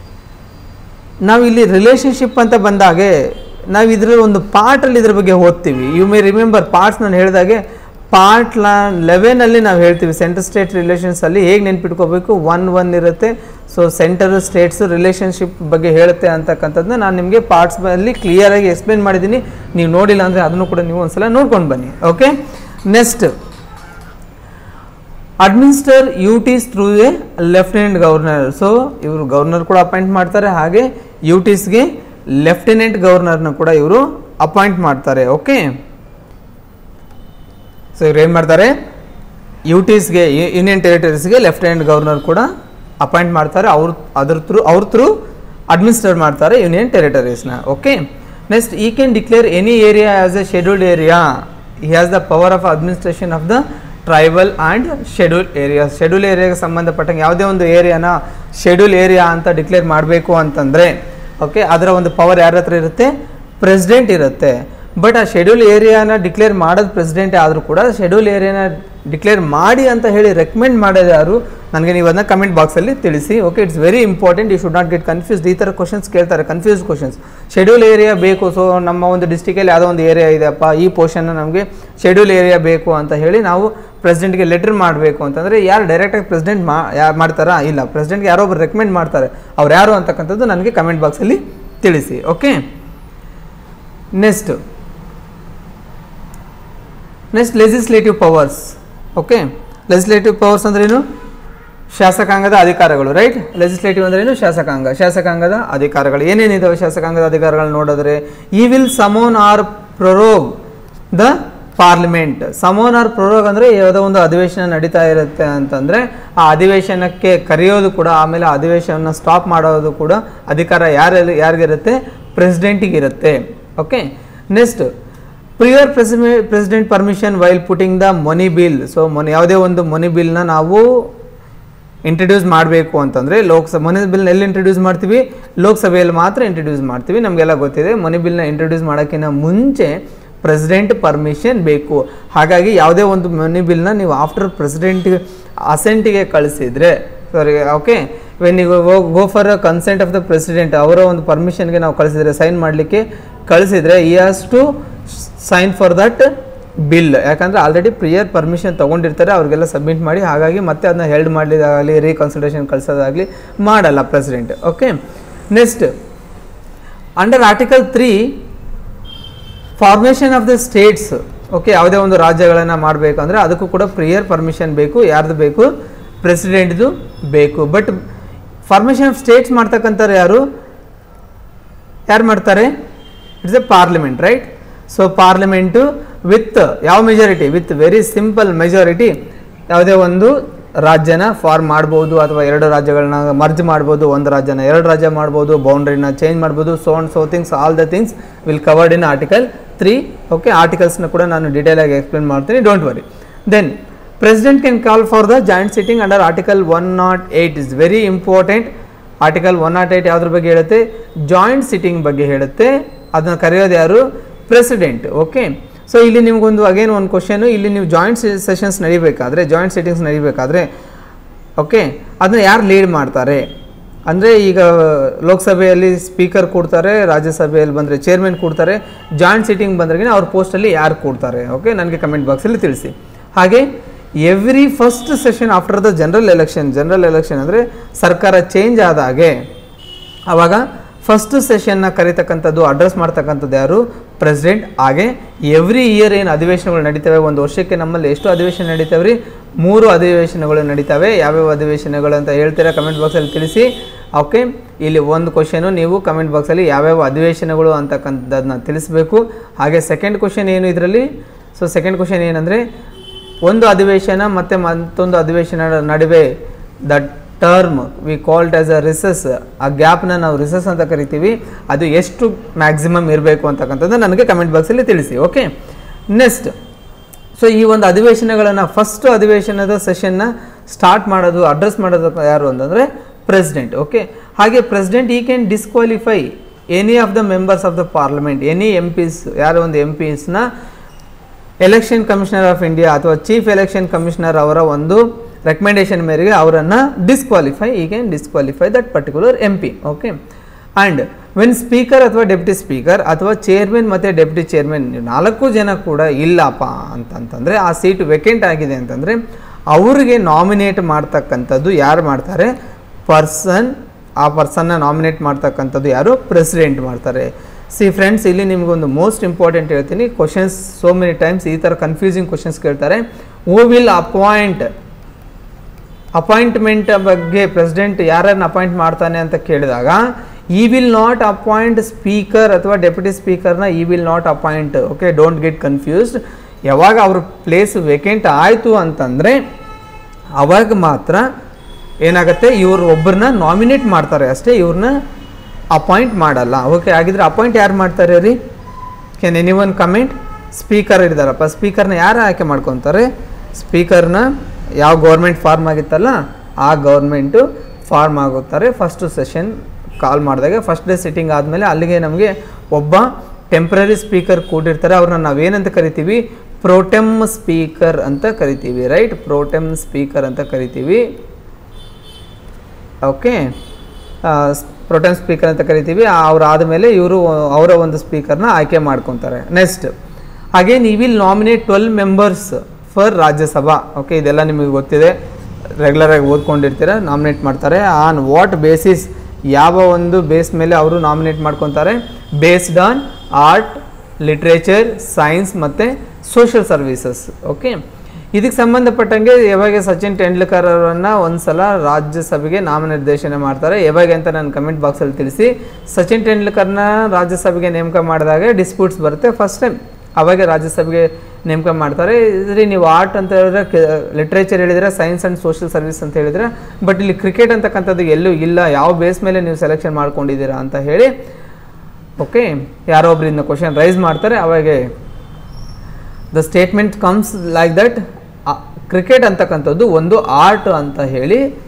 ನಾವಿಲ್ಲಿ ರಿಲೇಷನ್ಶಿಪ್ ಅಂತ ಬಂದಾಗೆ ನಾವು ಇದರ ಒಂದು ಪಾರ್ಟಲ್ಲಿ ಇದ್ರ ಬಗ್ಗೆ ಓದ್ತೀವಿ. ಯು ಮೇ ರಿಮೆಂಬರ್ ಪಾರ್ಟ್ಸ್ ನಾನು ಹೇಳಿದಾಗೆ ಪಾರ್ಟ್ ಲಾ ಲೆವೆನಲ್ಲಿ ನಾವು ಹೇಳ್ತೀವಿ ಸೆಂಟ್ರಲ್ ಸ್ಟೇಟ್ ರಿಲೇಷನ್ಸಲ್ಲಿ ಹೇಗೆ ನೆನ್ಪಿಟ್ಕೋಬೇಕು, ಒನ್ ಒನ್ ಇರುತ್ತೆ. ಸೊ ಸೆಂಟರ್ ಸ್ಟೇಟ್ಸ್ ರಿಲೇಷನ್ಶಿಪ್ ಬಗ್ಗೆ ಹೇಳುತ್ತೆ ಅಂತಕ್ಕಂಥದ್ದನ್ನ ನಾನು ನಿಮಗೆ ಪಾರ್ಟ್ಸಲ್ಲಿ ಕ್ಲಿಯರಾಗಿ ಎಕ್ಸ್ಪ್ಲೇನ್ ಮಾಡಿದ್ದೀನಿ. ನೀವು ನೋಡಿಲ್ಲ ಅಂದರೆ ಅದನ್ನು ಕೂಡ ನೀವು ಒಂದ್ಸಲ ನೋಡ್ಕೊಂಡು ಬನ್ನಿ. Okay, next administer UTs through a lieutenant governor. So ಇವರು ಗವರ್ನರ್ ಕೂಡ ಅಪಾಯಿಂಟ್ ಮಾಡ್ತಾರೆ. ಹಾಗೆ ಯೂಟೀಸ್ಗೆ ಲೆಫ್ಟಿನೆಂಟ್ ಗವರ್ನರ್ನ ಕೂಡ ಇವರು ಅಪಾಯಿಂಟ್ ಮಾಡ್ತಾರೆ. ಓಕೆ, ಸೊ ಇವ್ರು ಏನು ಮಾಡ್ತಾರೆ? ಯೂಟೀಸ್ಗೆ, ಯೂನಿಯನ್ ಟೆರಿಟರೀಸ್ಗೆ ಲೆಫ್ಟಿನೆಂಟ್ ಗವರ್ನರ್ ಕೂಡ ಅಪಾಯಿಂಟ್ ಮಾಡ್ತಾರೆ. ಅವ್ರ ಅದ್ರ ಥ್ರೂ ಅವ್ರ ಥ್ರೂ ಅಡ್ಮಿನಿಸ್ಟರ್ ಮಾಡ್ತಾರೆ ಯೂನಿಯನ್ ಟೆರಿಟರೀಸ್ನ. Okay, next he can declare any area as a scheduled area. He has the power of administration of the tribal and schedule area. Schedule ಏರಿಯಾಗೆ ಸಂಬಂಧಪಟ್ಟಂಗೆ ಯಾವುದೇ ಒಂದು ಏರಿಯಾನ ಶೆಡ್ಯೂಲ್ ಏರಿಯಾ ಅಂತ ಡಿಕ್ಲೇರ್ ಮಾಡಬೇಕು ಅಂತಂದರೆ ಓಕೆ ಅದರ ಒಂದು ಪವರ್ ಯಾರ ಹತ್ರ ಇರುತ್ತೆ? ಪ್ರೆಸಿಡೆಂಟ್ ಇರುತ್ತೆ. ಬಟ್ ಆ ಶೆಡ್ಯೂಲ್ ಏರಿಯಾನ ಡಿಕ್ಲೇರ್ ಮಾಡೋದು ಪ್ರೆಸಿಡೆಂಟೇ ಆದರೂ ಕೂಡ ಶೆಡ್ಯೂಲ್ ಏರಿಯಾನ ಡಿಕ್ಲೇರ್ ಮಾಡಿ ಅಂತ ಹೇಳಿ ರೆಕಮೆಂಡ್ ಮಾಡೋದು ಯಾರು? ನನಗೆ ನೀವು ಅದನ್ನ ಕಮೆಂಟ್ ಬಾಕ್ಸಲ್ಲಿ ತಿಳಿಸಿ. Okay, it's very important. You should not get confused. ಈ ಥರ ಕ್ವಶನ್ಸ್ ಕೇಳ್ತಾರೆ, ಕನ್ಫ್ಯೂಸ್ ಕ್ವಶನ್ಸ್. ಶೆಡ್ಯೂಲ್ ಏರಿಯಾ ಬೇಕು, ಸೊ ನಮ್ಮ ಒಂದು ಡಿಸ್ಟಿಕಲ್ಲಿ ಯಾವುದೋ ಒಂದು ಏರಿಯಾ ಇದೆಯಪ್ಪ, ಈ ಪೋರ್ಷನ್ನ ನಮಗೆ ಶೆಡ್ಯೂಲ್ ಏರಿಯಾ ಬೇಕು ಅಂತ ಹೇಳಿ ನಾವು ಪ್ರೆಸಿಡೆಂಟ್ಗೆ ಲೆಟರ್ ಮಾಡಬೇಕು ಅಂತಂದರೆ ಯಾರು ಡೈರೆಕ್ಟಾಗಿ ಪ್ರೆಸಿಡೆಂಟ್ ಮಾ ಯಾರು ಮಾಡ್ತಾರಾ? ಇಲ್ಲ, ಪ್ರೆಸಿಡೆಂಟ್ಗೆ ಯಾರೋ ಒಬ್ಬರು ರೆಕಮೆಂಡ್ ಮಾಡ್ತಾರೆ. ಅವ್ರು ಯಾರು ಅಂತಕ್ಕಂಥದ್ದು ನನಗೆ ಕಮೆಂಟ್ ಬಾಕ್ಸಲ್ಲಿ ತಿಳಿಸಿ. Okay, next next legislative powers. Okay, legislative powers ಅಂದ್ರೇನು? ಶಾಸಕಾಂಗದ ಅಧಿಕಾರಗಳು, ರೈಟ್? ಲೆಜಿಸ್ಲೇಟಿವ್ ಅಂದ್ರೇನು? ಶಾಸಕಾಂಗ. ಶಾಸಕಾಂಗದ ಅಧಿಕಾರಗಳು ಏನೇನಿದಾವೆ? ಶಾಸಕಾಂಗದ ಅಧಿಕಾರಗಳು ನೋಡಿದ್ರೆ he will summon or prorogue the parliament. Summon or prorogue ಅಂದರೆ ಯಾವುದೋ ಒಂದು ಅಧಿವೇಶನ ನಡೀತಾ ಇರುತ್ತೆ ಅಂತಂದರೆ ಆ ಅಧಿವೇಶನಕ್ಕೆ ಕರೆಯೋದು ಕೂಡ, ಆಮೇಲೆ ಅಧಿವೇಶನ ಸ್ಟಾಪ್ ಮಾಡೋದು ಕೂಡ ಅಧಿಕಾರ ಯಾರು ಯಾರಿಗಿರುತ್ತೆ? ಪ್ರೆಸಿಡೆಂಟಿಗಿರುತ್ತೆ. Okay, next prior president permission while putting the money bill. So money ಯಾವುದೇ ಒಂದು ಮನಿ ಬಿಲ್ನ ನಾವು ಇಂಟ್ರಡ್ಯೂಸ್ ಮಾಡಬೇಕು ಅಂತಂದರೆ ಲೋಕಸಭೆ ಮನಿ ಬಿಲ್ನ ಎಲ್ಲಿ ಇಂಟ್ರಡ್ಯೂಸ್ ಮಾಡ್ತೀವಿ, ಲೋಕಸಭೆಯಲ್ಲಿ ಮಾತ್ರ ಇಂಟ್ರಡ್ಯೂಸ್ ಮಾಡ್ತೀವಿ. ನಮಗೆಲ್ಲ ಗೊತ್ತಿದೆ ಮನಿ ಬಿಲ್ನ ಇಂಟ್ರಡ್ಯೂಸ್ ಮಾಡೋಕ್ಕಿಂತ ಮುಂಚೆ ಪ್ರೆಸಿಡೆಂಟ್ ಪರ್ಮಿಷನ್ ಬೇಕು. ಹಾಗಾಗಿ ಯಾವುದೇ ಒಂದು ಮನಿ ಬಿಲ್ನ ನೀವು ಆಫ್ಟರ್ ಪ್ರೆಸಿಡೆಂಟ್ಗೆ ಅಸೆಂಟಿಗೆ ಕಳಿಸಿದರೆ sorry okay when you go for a consent of the president ಅವರ ಒಂದು ಪರ್ಮಿಷನ್ಗೆ ನಾವು ಕಳಿಸಿದರೆ ಸೈನ್ ಮಾಡಲಿಕ್ಕೆ ಕಳಿಸಿದರೆ he has to sign for that bill. ಯಾಕಂದರೆ ಆಲ್ರೆಡಿ ಪ್ರಿಯರ್ ಪರ್ಮಿಷನ್ ತೊಗೊಂಡಿರ್ತಾರೆ ಅವ್ರಿಗೆಲ್ಲ ಸಬ್ಮಿಟ್ ಮಾಡಿ. ಹಾಗಾಗಿ ಮತ್ತೆ ಅದನ್ನ ಹೆಲ್ಡ್ ಮಾಡಲಿದಾಗಲಿ ರೀಕನ್ಸಿಡರೇಷನ್ ಕಳಿಸೋದಾಗಲಿ ಮಾಡಲ್ಲ president. Okay next under article three formation of the states. Okay ಯಾವುದೇ ಒಂದು ರಾಜ್ಯಗಳನ್ನು ಮಾಡಬೇಕಂದ್ರೆ ಅದಕ್ಕೂ ಕೂಡ ಪ್ರಿಯರ್ ಪರ್ಮಿಷನ್ ಬೇಕು. ಯಾರ್ದು ಬೇಕು, ಪ್ರೆಸಿಡೆಂಟ್ದು ಬೇಕು. ಬಟ್ ಫಾರ್ಮೇಷನ್ ಆಫ್ ಸ್ಟೇಟ್ಸ್ ಮಾಡ್ತಕ್ಕಂಥವ್ರು ಯಾರು ಯಾರು ಮಾಡ್ತಾರೆ, it's a parliament right. So parliament with ಯಾವ majority, with very simple majority ಯಾವುದೇ ಒಂದು ರಾಜ್ಯನ ಫಾರ್ಮ್ ಮಾಡ್ಬೋದು ಅಥವಾ ಎರಡು ರಾಜ್ಯಗಳನ್ನ ಮರ್ಜ್ ಮಾಡ್ಬೋದು, ಒಂದು ರಾಜ್ಯನ ಎರಡು ರಾಜ್ಯ ಮಾಡ್ಬೋದು, ಬೌಂಡ್ರಿನ ಚೇಂಜ್ ಮಾಡ್ಬೋದು, so and so things all the things will covered in article three. Okay ಆರ್ಟಿಕಲ್ಸ್ನ ಕೂಡ ನಾನು ಡೀಟೇಲ್ ಆಗಿ ಎಕ್ಸ್ಪ್ಲೇನ್ ಮಾಡ್ತೀನಿ, don't worry. Then president can call for the joint sitting under article one not eight is very important. Article one not eight ಯಾವುದ್ರ ಬಗ್ಗೆ ಹೇಳುತ್ತೆ, joint sitting ಬಗ್ಗೆ ಹೇಳುತ್ತೆ. ಅದನ್ನು ಕರೆಯೋದು ಯಾರು, ಪ್ರೆಸಿಡೆಂಟ್. ಓಕೆ ಸೊ ಇಲ್ಲಿ ನಿಮಗೊಂದು ಅಗೇನ್ ಒಂದು ಕ್ವಶನು, ಇಲ್ಲಿ ನೀವು ಜಾಯಿಂಟ್ ಸೆಷನ್ಸ್ ನಡಿಬೇಕಾದ್ರೆ ಜಾಯಿಂಟ್ ಸಿಟ್ಟಿಂಗ್ಸ್ ನಡಿಬೇಕಾದ್ರೆ ಓಕೆ ಅದನ್ನ ಯಾರು ಲೀಡ್ ಮಾಡ್ತಾರೆ ಅಂದರೆ ಈಗ ಲೋಕಸಭೆಯಲ್ಲಿ ಸ್ಪೀಕರ್ ಕೊಡ್ತಾರೆ, ರಾಜ್ಯಸಭೆಯಲ್ಲಿ ಬಂದರೆ ಚೇರ್ಮನ್ ಕೊಡ್ತಾರೆ, ಜಾಯಿಂಟ್ ಸಿಟ್ಟಿಂಗ್ ಬಂದ್ರೆ ಅವ್ರ ಪೋಸ್ಟಲ್ಲಿ ಯಾರು ಕೊಡ್ತಾರೆ. ಓಕೆ ನನಗೆ ಕಮೆಂಟ್ ಬಾಕ್ಸಲ್ಲಿ ತಿಳಿಸಿ. ಹಾಗೆ every first session after the general election, general election ಅಂದರೆ ಸರ್ಕಾರ ಚೇಂಜ್ ಆದಾಗೆ ಆವಾಗ ಫಸ್ಟ್ ಸೆಷನ್ನ ಕರೀತಕ್ಕಂಥದ್ದು ಅಡ್ರೆಸ್ ಮಾಡ್ತಕ್ಕಂಥದ್ದು ಯಾರು, ಪ್ರೆಸಿಡೆಂಟ್. ಹಾಗೆ ಎವ್ರಿ ಇಯರ್ ಏನು ಅಧಿವೇಶನಗಳು ನಡೀತವೆ, ಒಂದು ವರ್ಷಕ್ಕೆ ನಮ್ಮಲ್ಲಿ ಎಷ್ಟು ಅಧಿವೇಶನ ನಡೀತವೆ ರೀ, ಮೂರು ಅಧಿವೇಶನಗಳು ನಡೀತವೆ. ಯಾವ್ಯಾವ ಅಧಿವೇಶನಗಳು ಅಂತ ಹೇಳ್ತೀರಾ ಕಮೆಂಟ್ ಬಾಕ್ಸಲ್ಲಿ ತಿಳಿಸಿ. ಓಕೆ ಇಲ್ಲಿ ಒಂದು ಕ್ವಶನು ನೀವು ಕಮೆಂಟ್ ಬಾಕ್ಸಲ್ಲಿ ಯಾವ್ಯಾವ ಅಧಿವೇಶನಗಳು ಅಂತಕ್ಕಂಥದ್ದನ್ನ ತಿಳಿಸ್ಬೇಕು. ಹಾಗೆ ಸೆಕೆಂಡ್ ಕ್ವಶನ್ ಏನು ಇದರಲ್ಲಿ, ಸೊ ಸೆಕೆಂಡ್ ಕ್ವಶನ್ ಏನಂದರೆ ಒಂದು ಅಧಿವೇಶನ ಮತ್ತು ಮತ್ತೊಂದು ಅಧಿವೇಶನ ನಡುವೆ the term we called as a recess, ಆ ಗ್ಯಾಪ್ನ ನಾವು ರಿಸಸ್ ಅಂತ ಕರಿತೀವಿ, ಅದು ಎಷ್ಟು ಮ್ಯಾಕ್ಸಿಮಮ್ ಇರಬೇಕು ಅಂತಕ್ಕಂಥದ್ದು ನನಗೆ ಕಮೆಂಟ್ ಬಾಕ್ಸಲ್ಲಿ ತಿಳಿಸಿ. ಓಕೆ ನೆಕ್ಸ್ಟ್ ಸೊ ಈ ಒಂದು ಅಧಿವೇಶನಗಳನ್ನು ಫಸ್ಟ್ ಅಧಿವೇಶನದ ಸೆಷನ್ನ ಸ್ಟಾರ್ಟ್ ಮಾಡೋದು ಅಡ್ರೆಸ್ ಮಾಡೋದು ಯಾರು ಅಂತಂದರೆ ಪ್ರೆಸಿಡೆಂಟ್. ಓಕೆ ಹಾಗೆ president he can disqualify any of the members of the parliament, any MPs ಯಾರೋ ಒಂದು ಎಂ ಪಿಸ್ನ ಎಲೆಕ್ಷನ್ ಕಮಿಷನರ್ ಆಫ್ ಇಂಡಿಯಾ ಅಥವಾ ಚೀಫ್ ಎಲೆಕ್ಷನ್ ಕಮಿಷನರ್ ಅವರ ಒಂದು ರೆಕಮೆಂಡೇಶನ್ ಮೇರೆಗೆ ಅವರನ್ನು disqualify he can disqualify that particular M P. Okay and when speaker ಅಥವಾ ಡೆಪ್ಟಿ ಸ್ಪೀಕರ್ ಅಥವಾ ಚೇರ್ಮನ್ ಮತ್ತು ಡೆಪ್ಟಿ ಚೇರ್ಮನ್ ನಾಲ್ಕು ಜನ ಕೂಡ ಇಲ್ಲಪ್ಪ ಅಂತಂತಂದರೆ ಆ ಸೀಟ್ ವೇಕೆಂಟ್ ಆಗಿದೆ ಅಂತಂದರೆ ಅವರಿಗೆ ನಾಮಿನೇಟ್ ಮಾಡ್ತಕ್ಕಂಥದ್ದು ಯಾರು ಮಾಡ್ತಾರೆ, ಪರ್ಸನ್. ಆ ಪರ್ಸನ್ನ ನಾಮಿನೇಟ್ ಮಾಡ್ತಕ್ಕಂಥದ್ದು ಯಾರು, ಪ್ರೆಸಿಡೆಂಟ್ ಮಾಡ್ತಾರೆ. ಸಿ ಫ್ರೆಂಡ್ಸ್ ಇಲ್ಲಿ ನಿಮಗೊಂದು ಮೋಸ್ಟ್ ಇಂಪಾರ್ಟೆಂಟ್ ಹೇಳ್ತೀನಿ, ಕ್ವಶನ್ಸ್ ಸೋ ಮೆನಿ ಟೈಮ್ಸ್ ಈ ಥರ ಕನ್ಫ್ಯೂಸಿಂಗ್ ಕ್ವಶನ್ಸ್ ಕೇಳ್ತಾರೆ. ಹೂ ವಿಲ್ ಅಪಾಯಿಂಟ್, ಅಪಾಯಿಂಟ್ಮೆಂಟ್ ಬಗ್ಗೆ ಪ್ರೆಸಿಡೆಂಟ್ ಯಾರನ್ನು ಅಪಾಯಿಂಟ್ ಮಾಡ್ತಾನೆ ಅಂತ ಕೇಳಿದಾಗ he will not appoint speaker ಅಥವಾ ಡೆಪ್ಯೂಟಿ ಸ್ಪೀಕರ್ನ he will not appoint. Okay don't get confused. ಯಾವಾಗ ಅವ್ರ ಪ್ಲೇಸ್ ವೇಕೆಂಟ್ ಆಯಿತು ಅಂತಂದರೆ ಅವಾಗ ಮಾತ್ರ ಏನಾಗುತ್ತೆ, ಇವರು ಒಬ್ಬರನ್ನ ನಾಮಿನೇಟ್ ಮಾಡ್ತಾರೆ ಅಷ್ಟೇ, ಇವ್ರನ್ನ ಅಪಾಯಿಂಟ್ ಮಾಡಲ್ಲ. ಓಕೆ ಹಾಗಿದ್ರೆ ಅಪಾಯಿಂಟ್ ಯಾರು ಮಾಡ್ತಾರೆ ರೀ, can any one comment. Speaker ಇದ್ದಾರಪ್ಪ, ಸ್ಪೀಕರ್ನ ಯಾರು ಆಯ್ಕೆ ಮಾಡ್ಕೊತಾರೆ, ಸ್ಪೀಕರ್ನ ಯಾವ ಗೌರ್ಮೆಂಟ್ ಫಾರ್ಮ್ ಆಗಿತ್ತಲ್ಲ ಆ ಗೌರ್ಮೆಂಟು ಫಾರ್ಮ್ ಆಗುತ್ತಾರೆ. ಫಸ್ಟು ಸೆಷನ್ ಕಾಲ್ ಮಾಡಿದಾಗ ಫಸ್ಟ್ ಡೇ ಸಿಟ್ಟಿಂಗ್ ಆದಮೇಲೆ ಅಲ್ಲಿಗೆ ನಮಗೆ ಒಬ್ಬ ಟೆಂಪ್ರರಿ ಸ್ಪೀಕರ್ ಕೂಡಿರ್ತಾರೆ. ಅವ್ರನ್ನ ನಾವೇನಂತ ಕರಿತೀವಿ, ಪ್ರೋಟೆಮ್ ಸ್ಪೀಕರ್ ಅಂತ ಕರಿತೀವಿ ರೈಟ್, ಪ್ರೋಟೆಮ್ ಸ್ಪೀಕರ್ ಅಂತ ಕರಿತೀವಿ. ಓಕೆ ಪ್ರೋಟೆಮ್ ಸ್ಪೀಕರ್ ಅಂತ ಕರಿತೀವಿ. ಅವ್ರು ಆದಮೇಲೆ ಇವರು ಅವರ ಒಂದು ಸ್ಪೀಕರ್ನ ಆಯ್ಕೆ ಮಾಡ್ಕೊತಾರೆ. Next again he will nominate twelve members for Rajya Sabha. Okay ಇದೆಲ್ಲ ನಿಮಗೆ ಗೊತ್ತಿದೆ, ರೆಗ್ಯುಲರಾಗಿ ಓದ್ಕೊಂಡಿರ್ತೀರ. ನಾಮಿನೇಟ್ ಮಾಡ್ತಾರೆ ಆನ್ ವಾಟ್ ಬೇಸಿಸ್, ಯಾವ ಒಂದು ಬೇಸ್ ಮೇಲೆ ಅವರು ನಾಮಿನೇಟ್ ಮಾಡ್ಕೊತಾರೆ, based on art, literature, science ಮತ್ತು ಸೋಷಿಯಲ್ ಸರ್ವೀಸಸ್. ಓಕೆ ಇದಕ್ಕೆ ಸಂಬಂಧಪಟ್ಟಂಗೆ ಯಾವಾಗ ಸಚಿನ್ ತೆಂಡೂಲ್ಕರ್ ಅವರನ್ನು ಒಂದು ಸಲ ರಾಜ್ಯಸಭೆಗೆ ನಾಮನಿರ್ದೇಶನ ಮಾಡ್ತಾರೆ. ಯಾವಾಗ ಅಂತ ನಾನು ಕಮೆಂಟ್ ಬಾಕ್ಸಲ್ಲಿ ತಿಳಿಸಿ. ಸಚಿನ್ ತೆಂಡೂಲ್ಕರ್ನ ರಾಜ್ಯಸಭೆಗೆ ನೇಮಕ ಮಾಡಿದಾಗ ಡಿಸ್ಪ್ಯೂಟ್ಸ್ ಬರುತ್ತೆ ಫಸ್ಟ್ ಟೈಮ್, ಅವಾಗ ರಾಜ್ಯಸಭೆಗೆ ನೇಮಕ ಮಾಡ್ತಾರೆ. ಇದ್ರಿ ನೀವು ಆರ್ಟ್ ಅಂತ ಹೇಳಿದ್ರೆ, ಲಿಟ್ರೇಚರ್ ಹೇಳಿದರೆ, ಸೈನ್ಸ್ ಆ್ಯಂಡ್ ಸೋಷಿಯಲ್ ಸರ್ವಿಸ್ ಅಂತ ಹೇಳಿದರೆ, ಬಟ್ ಇಲ್ಲಿ ಕ್ರಿಕೆಟ್ ಅಂತಕ್ಕಂಥದ್ದು ಎಲ್ಲೂ ಇಲ್ಲ, ಯಾವ ಬೇಸ್ ಮೇಲೆ ನೀವು ಸೆಲೆಕ್ಷನ್ ಮಾಡ್ಕೊಂಡಿದ್ದೀರಾ ಅಂತ ಹೇಳಿ ಓಕೆ ಯಾರೋ ಒಬ್ಬರಿಂದ ಕ್ವಶನ್ ರೈಸ್ ಮಾಡ್ತಾರೆ. ಅವಾಗ the statement comes like that cricket ಅಂತಕ್ಕಂಥದ್ದು ಒಂದು ಆರ್ಟ್ ಅಂತ ಹೇಳಿ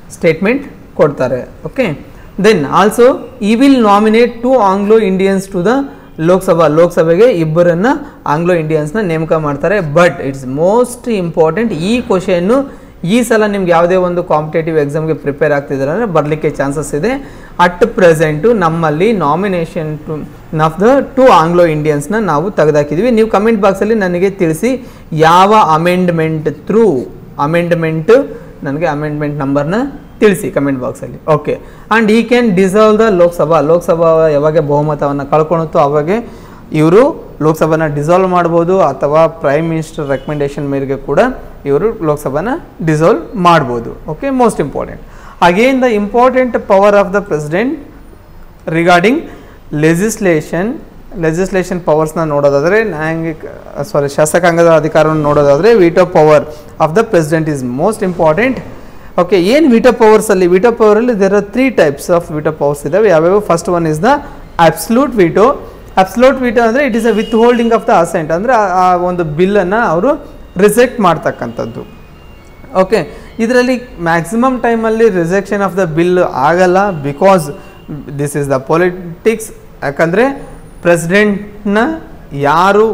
ಸ್ಟೇಟ್ಮೆಂಟ್ ಕೊಡ್ತಾರೆ. Okay, then also he will nominate two Anglo Indians to the Lok Sabha ಲೋಕಸಭೆಗೆ ಇಬ್ಬರನ್ನ ಆಂಗ್ಲೋ ಇಂಡಿಯನ್ಸ್ನ ನೇಮಕ ಮಾಡ್ತಾರೆ. ಬಟ್ ಇಟ್ಸ್ ಮೋಸ್ಟ್ ಇಂಪಾರ್ಟೆಂಟ್, ಈ ಕ್ವಶನ್ನು ಈ ಸಲ ನಿಮ್ಗೆ ಯಾವುದೇ ಒಂದು ಕಾಂಪಿಟೇಟಿವ್ ಎಕ್ಸಾಮ್ಗೆ ಪ್ರಿಪೇರ್ ಆಗ್ತಿದ್ದಾರೆ ಅಂದರೆ ಬರಲಿಕ್ಕೆ ಚಾನ್ಸಸ್ ಇದೆ. ಅಟ್ ಪ್ರೆಸೆಂಟು ನಮ್ಮಲ್ಲಿ nomination to of the two Anglo ಇಂಡಿಯನ್ಸ್ನ ನಾವು ತೆಗೆದಾಕಿದ್ವಿ. ನೀವು ಕಮೆಂಟ್ ಬಾಕ್ಸಲ್ಲಿ ನನಗೆ ತಿಳಿಸಿ ಯಾವ ಅಮೆಂಡ್ಮೆಂಟ್ ಥ್ರೂ ಅಮೆಂಡ್ಮೆಂಟ್ ನನಗೆ ಅಮೆಂಡ್ಮೆಂಟ್ ನಂಬರ್ನ ತಿಳಿಸಿ ಕಮೆಂಟ್ ಬಾಕ್ಸಲ್ಲಿ. Okay, and he can dissolve the Lok Sabha Lok Sabha ಯಾವಾಗ ಬಹುಮತವನ್ನು ಕಳ್ಕೊಳುತ್ತೋ ಅವಾಗ ಇವರು ಲೋಕಸಭಾನ ಡಿಸಾಲ್ವ್ ಮಾಡ್ಬೋದು ಅಥವಾ ಪ್ರೈಮ್ ಮಿನಿಸ್ಟರ್ ರೆಕಮೆಂಡೇಶನ್ ಮೇರೆಗೆ ಕೂಡ ಇವರು ಲೋಕಸಭಾನ ಡಿಸಾಲ್ವ್ ಮಾಡ್ಬೋದು. Okay, most important. Again the important power of the president regarding legislation legislation ಪವರ್ಸ್ನ ನೋಡೋದಾದರೆ ನ್ಯಾಯಾಂಗಿಕ ಸಾರಿ ಶಾಸಕಾಂಗದ ಅಧಿಕಾರವನ್ನು ನೋಡೋದಾದರೆ veto power of the president is most important. Okay, ಏನು ವಿಟೋ ಪವರ್ಸಲ್ಲಿ ವಿಟೋ ಪವರಲ್ಲಿ there are three types of veto powers ಇದಾವೆ. ಯಾವ್ಯಾವ? First one is the absolute veto. Absolute veto ಅಂದರೆ it is a withholding of the assent, ಅಂದರೆ ಆ ಒಂದು ಬಿಲ್ಲನ್ನು ಅವರು ರಿಜೆಕ್ಟ್ ಮಾಡ್ತಕ್ಕಂಥದ್ದು. ಓಕೆ, ಇದರಲ್ಲಿ ಮ್ಯಾಕ್ಸಿಮಮ್ ಟೈಮಲ್ಲಿ ರಿಜೆಕ್ಷನ್ ಆಫ್ ದ ಬಿಲ್ ಆಗಲ್ಲ, because this is the politics. ಯಾಕಂದರೆ ಪ್ರೆಸಿಡೆಂಟ್ನ ಯಾರು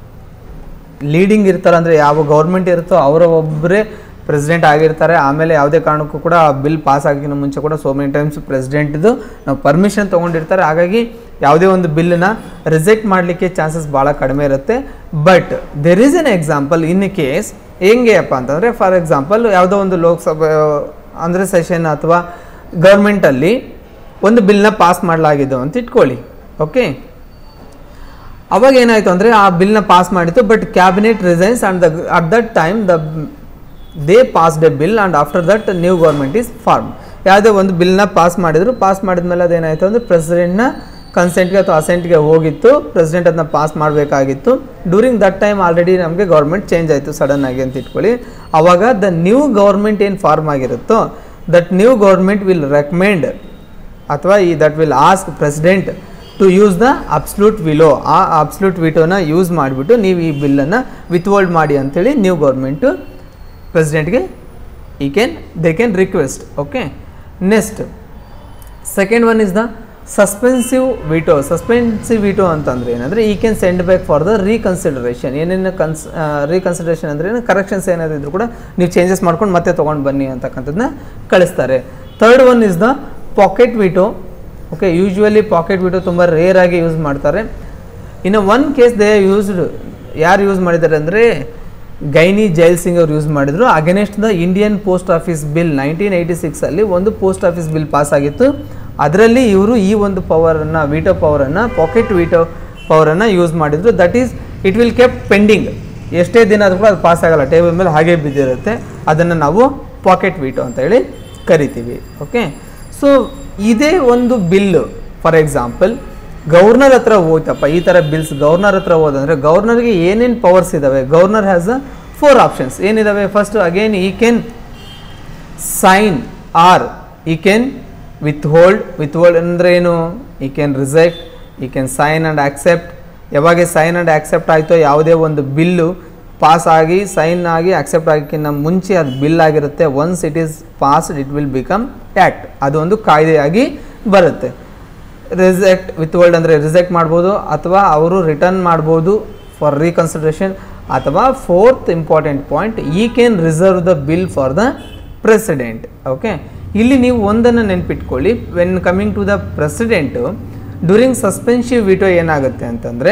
ಲೀಡಿಂಗ್ ಇರ್ತಾರೆ ಅಂದರೆ ಯಾವ ಗೌರ್ಮೆಂಟ್ ಇರುತ್ತೋ ಅವರ ಒಬ್ಬರೇ ಪ್ರೆಸಿಡೆಂಟ್ ಆಗಿರ್ತಾರೆ. ಆಮೇಲೆ ಯಾವುದೇ ಕಾರಣಕ್ಕೂ ಕೂಡ ಆ ಬಿಲ್ ಪಾಸ್ ಆಗಿನ ಮುಂಚೆ ಕೂಡ ಸೋ ಮೆನಿ ಟೈಮ್ಸ್ ಪ್ರೆಸಿಡೆಂಟ್ದು ನಾವು ಪರ್ಮಿಷನ್ ತೊಗೊಂಡಿರ್ತಾರೆ. ಹಾಗಾಗಿ ಯಾವುದೇ ಒಂದು ಬಿಲ್ಲನ್ನ ರಿಜೆಕ್ಟ್ ಮಾಡಲಿಕ್ಕೆ ಚಾನ್ಸಸ್ ಭಾಳ ಕಡಿಮೆ ಇರುತ್ತೆ. But there is an example in case ಹೆಂಗೆ ಅಪ್ಪ ಅಂತಂದರೆ, ಫಾರ್ ಎಕ್ಸಾಂಪಲ್ ಯಾವುದೋ ಒಂದು ಲೋಕಸಭೆ ಅಂದರೆ ಸೆಷನ್ ಅಥವಾ ಗೌರ್ಮೆಂಟಲ್ಲಿ ಒಂದು ಬಿಲ್ನ ಪಾಸ್ ಮಾಡಲಾಗಿದ್ದು ಅಂತ ಇಟ್ಕೊಳ್ಳಿ. ಓಕೆ, ಅವಾಗ ಏನಾಯಿತು ಅಂದರೆ ಆ ಬಿಲ್ನ ಪಾಸ್ ಮಾಡಿತ್ತು, but cabinet resigns and the at that time the they passed a bill and after that new government is form. ಯಾವುದೇ ಒಂದು ಬಿಲ್ನ ಪಾಸ್ ಮಾಡಿದ್ರು, ಪಾಸ್ ಮಾಡಿದ್ಮೇಲೆ ಅದೇನಾಯಿತು ಅಂದರೆ ಪ್ರೆಸಿಡೆಂಟ್ನ ಕನ್ಸೆಂಟ್ಗೆ ಅಥವಾ ಅಸೆಂಟ್ಗೆ ಹೋಗಿತ್ತು, ಪ್ರೆಸಿಡೆಂಟ್ ಅದನ್ನ ಪಾಸ್ ಮಾಡಬೇಕಾಗಿತ್ತು. ಡ್ಯೂರಿಂಗ್ ದಟ್ ಟೈಮ್ ಆಲ್ರೆಡಿ ನಮಗೆ ಗೌರ್ಮೆಂಟ್ ಚೇಂಜ್ ಆಯಿತು ಸಡನ್ ಆಗಿ ಅಂತ ಇಟ್ಕೊಳ್ಳಿ. ಆವಾಗ ದ ನ್ಯೂ ಗೌರ್ಮೆಂಟ್ ಏನು ಫಾರ್ಮ್ ಆಗಿರುತ್ತೋ that new government will recommend ಅಥವಾ he that will ask president to use the absolute veto. ಆ ಅಬ್ಸಲ್ಯೂಟ್ ವಿಟೋನ ಯೂಸ್ ಮಾಡಿಬಿಟ್ಟು ನೀವು ಈ ಬಿಲ್ಲನ್ನು ವಿತ್ಹೋಲ್ಡ್ ಮಾಡಿ ಅಂತೇಳಿ ನ್ಯೂ ಗೌರ್ಮೆಂಟು ಪ್ರೆಸಿಡೆಂಟ್ಗೆ he can they can request. Okay, next second one is the suspensive veto. Suspensive veto ಅಂತಂದರೆ ಏನಂದರೆ he can send back for the reconsideration. ಏನೇನು ಕನ್ಸ್ ರೀಕನ್ಸಿಡರೇಷನ್ ಅಂದರೆ ಏನು, ಕರೆಕ್ಷನ್ಸ್ ಏನಾದಿದ್ರು ಕೂಡ ನೀವು ಚೇಂಜಸ್ ಮಾಡ್ಕೊಂಡು ಮತ್ತೆ ತೊಗೊಂಡು ಬನ್ನಿ ಅಂತಕ್ಕಂಥದ್ದನ್ನ ಕಳಿಸ್ತಾರೆ. Third one is the pocket veto. Okay, usually pocket veto ತುಂಬ ರೇರ್ ಆಗಿ ಯೂಸ್ ಮಾಡ್ತಾರೆ. ಇನ್ನು ಒನ್ ಕೇಸ್ ದೇ ಯೂಸ್ಡ್, ಯಾರು ಯೂಸ್ ಮಾಡಿದ್ದಾರೆ ಅಂದರೆ ಗೈನಿ ಜೈಲ್ ಸಿಂಗ್ ಅವರು ಯೂಸ್ ಮಾಡಿದರು. Against the Indian post office bill nineteen eighty ಸಿಕ್ಸಲ್ಲಿ ಒಂದು ಪೋಸ್ಟ್ ಆಫೀಸ್ ಬಿಲ್ ಪಾಸ್ ಆಗಿತ್ತು. ಅದರಲ್ಲಿ ಇವರು ಈ ಒಂದು ಪವರನ್ನು ವಿಟೋ ಪವರನ್ನು ಪಾಕೆಟ್ ವಿಟೋ ಪವರನ್ನು ಯೂಸ್ ಮಾಡಿದರು. That is it will keep pending. ಎಷ್ಟೇ ದಿನ ಆದರೂ ಕೂಡ ಅದು ಪಾಸ್ ಆಗಲ್ಲ, ಟೇಬಲ್ ಮೇಲೆ ಹಾಗೆ ಬಿದ್ದಿರುತ್ತೆ. ಅದನ್ನು ನಾವು ಪಾಕೆಟ್ ವಿಟೋ ಅಂತ ಹೇಳಿ ಕರಿತೀವಿ. ಓಕೆ, ಸೊ ಇದೇ ಒಂದು ಬಿಲ್ಲು ಫಾರ್ ಎಕ್ಸಾಂಪಲ್ ಗವರ್ನರ್ ಹತ್ರ ಹೋಯ್ತಪ್ಪ, ಈ ಥರ ಬಿಲ್ಸ್ ಗವರ್ನರ್ ಹತ್ರ ಹೋದಂದರೆ ಗವರ್ನರ್ಗೆ ಏನೇನು ಪವರ್ಸ್ ಇದ್ದಾವೆ? Governor has a four options. ಏನಿದ್ದಾವೆ? First again he can sign or he can withhold. Withhold ಅಂದರೆ ಏನು? He can reject, he can sign and accept. ಯಾವಾಗ ಸೈನ್ ಆ್ಯಂಡ್ ಆಕ್ಸೆಪ್ಟ್ ಆಯಿತೋ, ಯಾವುದೇ ಒಂದು ಬಿಲ್ಲು ಪಾಸ್ ಆಗಿ ಸೈನ್ ಆಗಿ ಆಕ್ಸೆಪ್ಟ್ ಆಗಿಕ್ಕಿಂತ ಮುಂಚೆ ಅದು ಬಿಲ್ ಆಗಿರುತ್ತೆ. Once it is passed it will become act. ಅದೊಂದು ಕಾಯ್ದೆಯಾಗಿ ಬರುತ್ತೆ. ರಿಜೆಕ್ಟ್ ವಿತ್ಹೋಲ್ಡ್ ಅಂದರೆ ರಿಜೆಕ್ಟ್ ಮಾಡ್ಬೋದು ಅಥವಾ ಅವರು ರಿಟರ್ನ್ ಮಾಡ್ಬೋದು ಫಾರ್ ರೀಕನ್ಸಿಡರೇಷನ್. ಅಥವಾ fourth important point, he can reserve the bill for the president. Okay, ಇಲ್ಲಿ ನೀವು ಒಂದನ್ನು ನೆನ್ಪಿಟ್ಕೊಳ್ಳಿ. When coming to the president during suspensive veto ಏನಾಗುತ್ತೆ ಅಂತಂದರೆ,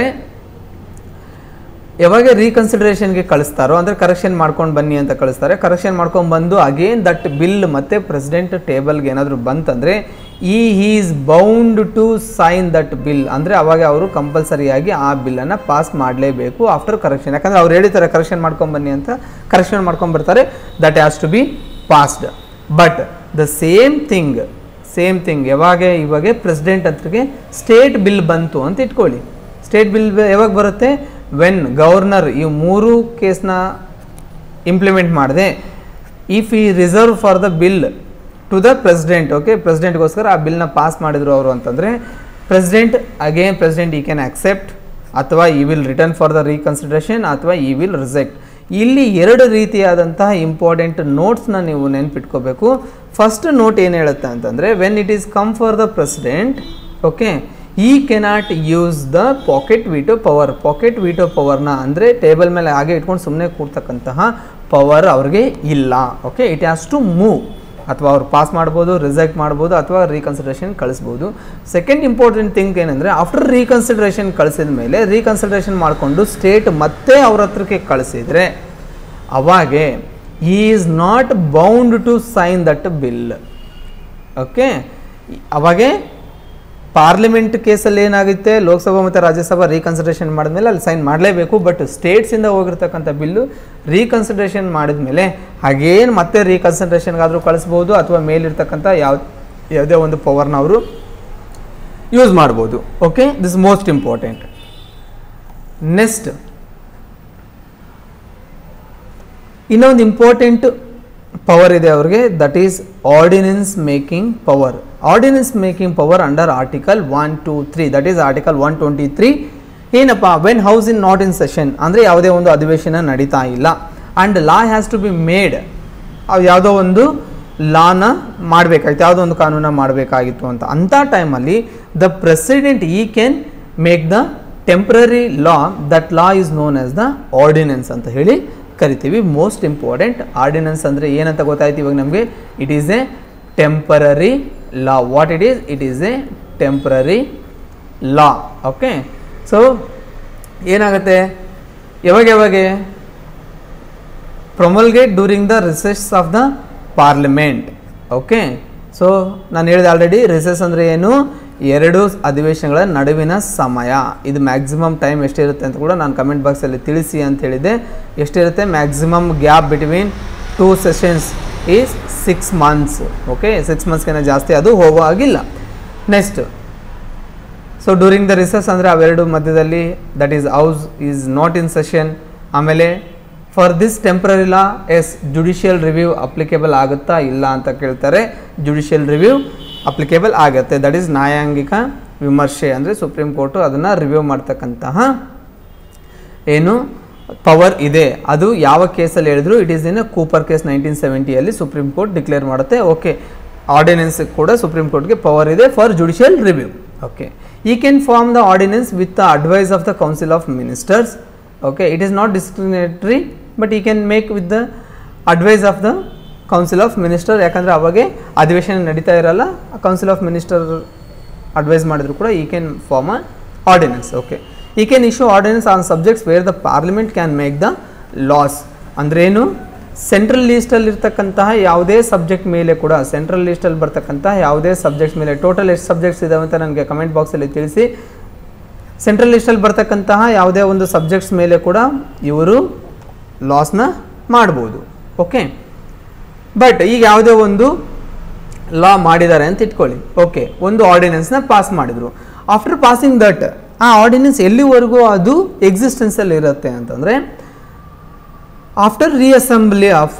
ಯಾವಾಗ ರೀಕನ್ಸಿಡರೇಷನ್ಗೆ ಕಳಿಸ್ತಾರೋ ಅಂದರೆ ಕರೆಕ್ಷನ್ ಮಾಡ್ಕೊಂಡು ಬನ್ನಿ ಅಂತ ಕಳಿಸ್ತಾರೆ. ಕರೆಕ್ಷನ್ ಮಾಡ್ಕೊಂಡು ಬಂದು ಅಗೇನ್ ದಟ್ ಬಿಲ್ ಮತ್ತೆ ಪ್ರೆಸಿಡೆಂಟ್ ಟೇಬಲ್ಗೆ ಏನಾದರೂ ಬಂತಂದರೆ he is bound to sign that bill. ಅಂದರೆ ಅವಾಗ ಅವರು ಕಂಪಲ್ಸರಿಯಾಗಿ ಆ ಬಿಲ್ಲನ್ನು ಪಾಸ್ ಮಾಡಲೇಬೇಕು ಆಫ್ಟರ್ ಕರೆಕ್ಷನ್. ಯಾಕಂದರೆ ಅವ್ರು ಹೇಳಿದ್ದಾರೆ ಕರೆಕ್ಷನ್ ಮಾಡ್ಕೊಂಬನ್ನಿ ಅಂತ, ಕರೆಕ್ಷನ್ ಮಾಡ್ಕೊಂಬರ್ತಾರೆ. That has to be passed. But the same thing same thing ಯಾವಾಗ ಇವಾಗ ಪ್ರೆಸಿಡೆಂಟ್ ಹತ್ರಗೆ ಸ್ಟೇಟ್ ಬಿಲ್ ಬಂತು ಅಂತ ಇಟ್ಕೊಳ್ಳಿ. ಸ್ಟೇಟ್ ಬಿಲ್ ಯಾವಾಗ ಬರುತ್ತೆ? ವೆನ್ ಗವರ್ನರ್ ಈ ಮೂರು ಕೇಸ್ನ ಇಂಪ್ಲಿಮೆಂಟ್ ಮಾಡಿದೆ, if he reserve for the bill to the president. Okay, ಪ್ರೆಸಿಡೆಂಟ್ಗೋಸ್ಕರ ಆ ಬಿಲ್ನ ಪಾಸ್ ಮಾಡಿದ್ರು ಅವರು ಅಂತಂದರೆ president again president he can accept ಅಥವಾ he will return for the reconsideration ಅಥವಾ ಈ ವಿಲ್ ರಿಜೆಕ್ಟ್. ಇಲ್ಲಿ ಎರಡು ರೀತಿಯಾದಂತಹ ಇಂಪಾರ್ಟೆಂಟ್ ನೋಟ್ಸ್ನ ನೀವು ನೆನ್ಪಿಟ್ಕೋಬೇಕು. ಫಸ್ಟ್ ನೋಟ್ ಏನು ಹೇಳುತ್ತೆ ಅಂತಂದರೆ, when it is come for the president, okay, he cannot use the pocket veto power. Pocket veto ಪವರ್ನ ಅಂದರೆ ಟೇಬಲ್ ಮೇಲೆ ಹಾಗೆ ಇಟ್ಕೊಂಡು ಸುಮ್ಮನೆ ಕೂರ್ತಕ್ಕಂತಹ ಪವರ್ ಅವ್ರಿಗೆ ಇಲ್ಲ. Okay, it has to move. ಅಥವಾ ಅವ್ರು ಪಾಸ್ ಮಾಡ್ಬೋದು, ರಿಜೆಕ್ಟ್ ಮಾಡ್ಬೋದು, ಅಥವಾ ರೀಕನ್ಸಿಡರೇಷನ್ ಕಳಿಸ್ಬೋದು. ಸೆಕೆಂಡ್ ಇಂಪಾರ್ಟೆಂಟ್ ಥಿಂಗ್ ಏನಂದರೆ, ಆಫ್ಟರ್ ರೀಕನ್ಸಿಡರೇಷನ್ ಕಳಿಸಿದ ಮೇಲೆ ರೀಕನ್ಸಿಡರೇಷನ್ ಮಾಡಿಕೊಂಡು ಸ್ಟೇಟ್ ಮತ್ತೆ ಅವ್ರ ಹತ್ರಕ್ಕೆ ಕಳಿಸಿದರೆ ಅವಾಗೆ he is not bound to sign that bill. Okay, ಅವಾಗೆ ಪಾರ್ಲಿಮೆಂಟ್ ಕೇಸಲ್ಲಿ ಏನಾಗುತ್ತೆ, ಲೋಕಸಭಾ ಮತ್ತು ರಾಜ್ಯಸಭಾ ರೀಕನ್ಸಿಡರೇಷನ್ ಮಾಡಿದ್ಮೇಲೆ ಅಲ್ಲಿ ಸೈನ್ ಮಾಡಲೇಬೇಕು. ಬಟ್ ಸ್ಟೇಟ್ಸಿಂದ ಹೋಗಿರ್ತಕ್ಕಂಥ ಬಿಲ್ಲು ರೀಕನ್ಸಿಡರೇಷನ್ ಮಾಡಿದ್ಮೇಲೆ ಹಾಗೇನು ಮತ್ತೆ ರೀಕನ್ಸಿಡರೇಷನ್ಗಾದರೂ ಕಳಿಸ್ಬೋದು, ಅಥವಾ ಮೇಲಿರ್ತಕ್ಕಂಥ ಯಾವ ಯಾವುದೇ ಒಂದು ಪವರ್ನ ಅವರು ಯೂಸ್ ಮಾಡ್ಬೋದು. Okay, this most important. Next ಇನ್ನೊಂದು ಇಂಪಾರ್ಟೆಂಟ್ ಪವರ್ ಇದೆ ಅವ್ರಿಗೆ, that is ordinance making power. Ordinance making power under article one two three, that is article one twenty three. ಏನಪ್ಪ, when house in not in session, ಅಂದರೆ ಯಾವುದೇ ಒಂದು ಅಧಿವೇಶನ ನಡೀತಾ ಇಲ್ಲ, and law has to be made, ಯಾವುದೋ ಒಂದು ಲಾನ ಮಾಡಬೇಕಾಗಿತ್ತು, ಯಾವುದೋ ಒಂದು ಕಾನೂನ ಮಾಡಬೇಕಾಗಿತ್ತು ಅಂತ. ಅಂಥ ಟೈಮಲ್ಲಿ the president he can make the temporary law, that law is known as the ordinance ಅಂತ ಹೇಳಿ ಕರಿತೀವಿ. Most important. ಆರ್ಡಿನೆನ್ಸ್ ಅಂದರೆ ಏನಂತ ಗೊತ್ತಾಯ್ತು ಇವಾಗ ನಮಗೆ. It is a temporary law. What it is? It is a temporary law. Okay, so ಏನಾಗುತ್ತೆ, ಯಾವಾಗ ಯಾವಾಗ promulgate during the recess of the parliament. Okay, so ನಾನು ಹೇಳಿದೆ ಆಲ್ರೆಡಿ, ರಿಸೆಸ್ ಅಂದರೆ ಏನು, ಎರಡು ಅಧಿವೇಶನಗಳ ನಡುವಿನ ಸಮಯ. ಇದು ಮ್ಯಾಕ್ಸಿಮಮ್ ಟೈಮ್ ಎಷ್ಟಿರುತ್ತೆ ಅಂತ ಕೂಡ ನಾನು ಕಮೆಂಟ್ ಬಾಕ್ಸಲ್ಲಿ ತಿಳಿಸಿ ಅಂತ ಹೇಳಿದೆ. ಎಷ್ಟಿರುತ್ತೆ maximum gap between two sessions is six months. Okay, six ಮಂತ್ಸ್ಗಿಂತ ಜಾಸ್ತಿ ಅದು ಹೋಗೋ ಆಗಿಲ್ಲ. Next, so during the recess ಅಂದರೆ ಅವೆರಡು ಮಧ್ಯದಲ್ಲಿ, that is house is not in session. ಆಮೇಲೆ for this temporary law is judicial review applicable ಆಗುತ್ತಾ ಇಲ್ಲ ಅಂತ ಕೇಳ್ತಾರೆ. ಜುಡಿಷಿಯಲ್ ರಿವ್ಯೂ ಅಪ್ಲಿಕೇಬಲ್ ಆಗುತ್ತೆ. ದಟ್ ಈಸ್ ನ್ಯಾಯಾಂಗಿಕ ವಿಮರ್ಶೆ, ಅಂದರೆ ಸುಪ್ರೀಂ ಕೋರ್ಟು ಅದನ್ನು ರಿವ್ಯೂ ಮಾಡ್ತಕ್ಕಂತಹ ಏನು ಪವರ್ ಇದೆ. ಅದು ಯಾವ ಕೇಸಲ್ಲಿ ಹೇಳಿದ್ರು, it is in Cooper case nineteen ಸೆವೆಂಟಿಯಲ್ಲಿ ಸುಪ್ರೀಂ ಕೋರ್ಟ್ ಡಿಕ್ಲೇರ್ ಮಾಡುತ್ತೆ. ಓಕೆ, ಆರ್ಡಿನೆನ್ಸ್ ಕೂಡ ಸುಪ್ರೀಂ ಕೋರ್ಟ್ಗೆ ಪವರ್ ಇದೆ for judicial review. Okay, he can form the ordinance with the advice of the council of ministers. Okay, it is not discriminatory, but he can make with the advice of the council of minister. ಯಾಕಂದರೆ ಅವಾಗೆ ಅಧಿವೇಶನ ನಡೀತಾ ಇರಲ್ಲ, council of minister advice ಮಾಡಿದ್ರು ಕೂಡ he can form a ordinance. Okay, he can issue ordinance on subjects where the parliament can make the laws. ಅಂದ್ರೇನು, central ಲಿಸ್ಟಲ್ಲಿ ಇರ್ತಕ್ಕಂತಹ ಯಾವುದೇ ಸಬ್ಜೆಕ್ಟ್ ಮೇಲೆ ಕೂಡ, ಸೆಂಟ್ರಲ್ ಲಿಸ್ಟಲ್ಲಿ ಬರ್ತಕ್ಕಂತಹ ಯಾವುದೇ ಸಬ್ಜೆಕ್ಟ್ಸ್ ಮೇಲೆ, ಟೋಟಲ್ ಎಷ್ಟು ಸಬ್ಜೆಕ್ಟ್ಸ್ ಇದಾವೆ ಅಂತ ನನಗೆ ಕಮೆಂಟ್ ಬಾಕ್ಸಲ್ಲಿ ತಿಳಿಸಿ. ಸೆಂಟ್ರಲ್ ಲಿಸ್ಟಲ್ಲಿ ಬರ್ತಕ್ಕಂತಹ ಯಾವುದೇ ಒಂದು ಸಬ್ಜೆಕ್ಟ್ಸ್ ಮೇಲೆ ಕೂಡ ಇವರು ಲಾಸ್ನ ಮಾಡ್ಬೋದು. ಓಕೆ, ಬಟ್ ಈಗ ಯಾವುದೇ ಒಂದು ಲಾ ಮಾಡಿದ್ದಾರೆ ಅಂತ ಇಟ್ಕೊಳ್ಳಿ. ಓಕೆ, ಒಂದು ಆರ್ಡಿನೆನ್ಸ್ನ ಪಾಸ್ ಮಾಡಿದರು. ಆಫ್ಟರ್ ಪಾಸಿಂಗ್ ದಟ್, ಆ ಆರ್ಡಿನೆನ್ಸ್ ಎಲ್ಲಿವರೆಗೂ ಅದು ಎಕ್ಸಿಸ್ಟೆನ್ಸಲ್ಲಿ ಇರುತ್ತೆ ಅಂತಂದರೆ, ಆಫ್ಟರ್ ರೀಅಸೆಂಬ್ಲಿ ಆಫ್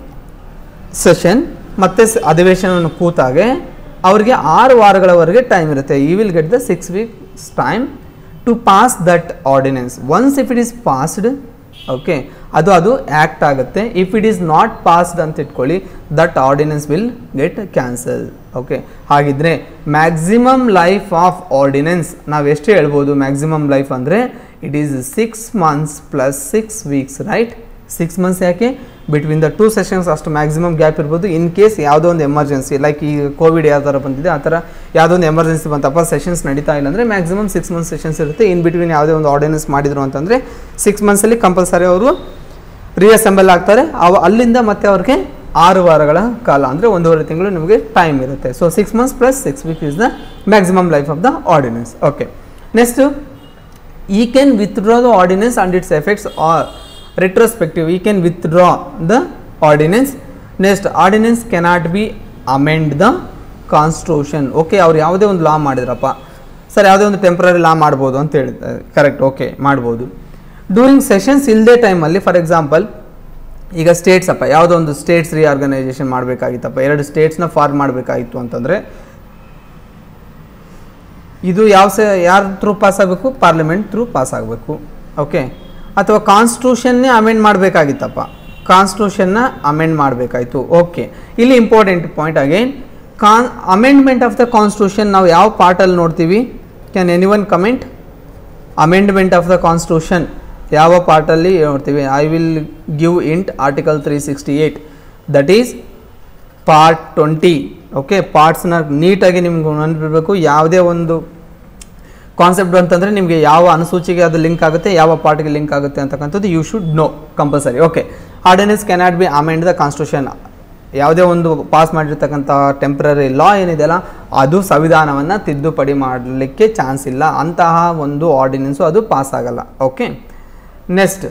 ಸೆಷನ್, ಮತ್ತೆ ಅಧಿವೇಶನವನ್ನು ಕೂತಾಗೆ ಅವ್ರಿಗೆ ಆರು ವಾರಗಳವರೆಗೆ ಟೈಮ್ ಇರುತ್ತೆ. You will get the six weeks time to pass that ordinance. Once if it is passed, okay, ಅದು ಅದು ಆ್ಯಕ್ಟ್ ಆಗುತ್ತೆ. If it is not passed ಅಂತ ಇಟ್ಕೊಳ್ಳಿ, that ordinance will get cancel. Okay, ಹಾಗಿದ್ರೆ ಮ್ಯಾಕ್ಸಿಮಮ್ ಲೈಫ್ ಆಫ್ ಆರ್ಡಿನೆನ್ಸ್ ನಾವು ಎಷ್ಟು ಹೇಳ್ಬೋದು? Maximum life ಅಂದರೆ it is six months plus six weeks, right? Six months ಯಾಕೆ? ಬಿಟ್ವೀನ್ ದ ಟೂ ಸೆಷನ್ಸ್ ಅಷ್ಟು maximum gap ಇರ್ಬೋದು. ಇನ್ ಕೇಸ್ ಯಾವುದೋ ಒಂದು ಎಮರ್ಜೆನ್ಸಿ, ಲೈಕ್ ಈ ಕೋವಿಡ್ ಯಾವ ಥರ ಬಂದಿದೆ ಆ ಥರ ಯಾವುದೋ ಒಂದು ಎಮರ್ಜೆನ್ಸಿ ಬಂತಪ್ಪ, ಸೆಷನ್ಸ್ ನಡೀತಾ ಇಲ್ಲ ಅಂದರೆ ಮ್ಯಾಕ್ಸಿಮಮ್ ಸಿಕ್ಸ್ ಮಂತ್ಸ್ ಸೆಷನ್ಸ್ ಇರುತ್ತೆ. ಇನ್ ಬಿಟ್ವೀನ್ ಯಾವುದೇ ಒಂದು ಆರ್ಡಿನೆನ್ಸ್ ಮಾಡಿದ್ರು ಅಂತಂದರೆ ಸಿಕ್ಸ್ ಮಂತ್ಸಲ್ಲಿ ಕಂಪಲ್ಸರಿ ಅವರು ರೀಅಸೆಂಬಲ್ ಆಗ್ತಾರೆ. ಅವ ಅಲ್ಲಿಂದ ಮತ್ತೆ ಅವ್ರಿಗೆ ಆರು ವಾರಗಳ ಕಾಲ ಅಂದರೆ ಒಂದೂವರೆ ತಿಂಗಳು ನಿಮಗೆ ಟೈಮ್ ಇರುತ್ತೆ. So six months plus six week is the maximum life of the ordinance. Okay, next, he can withdraw the ordinance and its effects are retrospective. We can withdraw the ordinance. Next, ordinance cannot be amend the constitution. Okay, ಅವ್ರು ಯಾವುದೇ ಒಂದು ಲಾ ಮಾಡಿದ್ರಪ್ಪ, sir ಯಾವುದೇ ಒಂದು temporary ಲಾ ಮಾಡ್ಬೋದು ಅಂತ ಹೇಳಿದ್ದಾರೆ, correct? Okay, ಮಾಡ್ಬೋದು. During sessions ಇಲ್ಲದೆ ಟೈಮಲ್ಲಿ, ಫಾರ್ ಎಕ್ಸಾಂಪಲ್ ಈಗ ಸ್ಟೇಟ್ಸ್ ಅಪ್ಪ, ಯಾವುದೋ ಒಂದು ಸ್ಟೇಟ್ಸ್ ರಿಆರ್ಗನೈಸೇಷನ್ ಮಾಡಬೇಕಾಗಿತ್ತಪ್ಪ, ಎರಡು ಸ್ಟೇಟ್ಸ್ನ ಫಾರ್ಮ್ ಮಾಡಬೇಕಾಗಿತ್ತು ಅಂತಂದರೆ ಇದು ಯಾವ ಸೆ ಯಾರ ಥ್ರೂ ಪಾಸ್ ಆಗಬೇಕು? ಪಾರ್ಲಿಮೆಂಟ್ ಥ್ರೂ ಪಾಸ್ ಆಗಬೇಕು. ಓಕೆ, ಅಥವಾ ಕಾನ್ಸ್ಟಿಟ್ಯೂಷನ್ನೇ ಅಮೆಂಡ್ ಮಾಡಬೇಕಾಗಿತ್ತಪ್ಪ, ಕಾನ್ಸ್ಟಿಟ್ಯೂಷನ್ನ ಅಮೆಂಡ್ ಮಾಡಬೇಕಾಯಿತು. ಓಕೆ, ಇಲ್ಲಿ ಇಂಪಾರ್ಟೆಂಟ್ ಪಾಯಿಂಟ್ ಅಗೇನ್, ಕಾನ್ ಅಮೆಂಡ್ಮೆಂಟ್ ಆಫ್ ದ ಕಾನ್ಸ್ಟಿಟ್ಯೂಷನ್ ನಾವು ಯಾವ ಪಾರ್ಟಲ್ಲಿ ನೋಡ್ತೀವಿ? Can any one comment? Amendment of the constitution ಯಾವ ಪಾರ್ಟಲ್ಲಿ ನೋಡ್ತೀವಿ? I will give hint article three sixty eight, that is part twenty. Okay, ಪಾರ್ಟ್ಸ್ನ ನೀಟಾಗಿ ನಿಮ್ಗೆ ನೆನಪಿರಬೇಕು. ಯಾವುದೇ ಒಂದು ಕಾನ್ಸೆಪ್ಟ್ ಅಂತಂದರೆ ನಿಮಗೆ ಯಾವ ಅನುಸೂಚಿಗೆ ಅದು ಲಿಂಕ್ ಆಗುತ್ತೆ, ಯಾವ ಪಾರ್ಟ್ಗೆ ಲಿಂಕ್ ಆಗುತ್ತೆ ಅಂತಕ್ಕಂಥದ್ದು you should know compulsory. Okay, ordinance cannot be amend the constitution. ಯಾವುದೇ ಒಂದು ಪಾಸ್ ಮಾಡಿರ್ತಕ್ಕಂಥ ಟೆಂಪ್ರರಿ ಲಾ ಏನಿದೆಯಲ್ಲ ಅದು ಸಂವಿಧಾನವನ್ನು ತಿದ್ದುಪಡಿ ಮಾಡಲಿಕ್ಕೆ ಚಾನ್ಸ್ ಇಲ್ಲ, ಅಂತಹ ಒಂದು ಆರ್ಡಿನೆನ್ಸು ಅದು ಪಾಸ್ ಆಗಲ್ಲ. Okay, next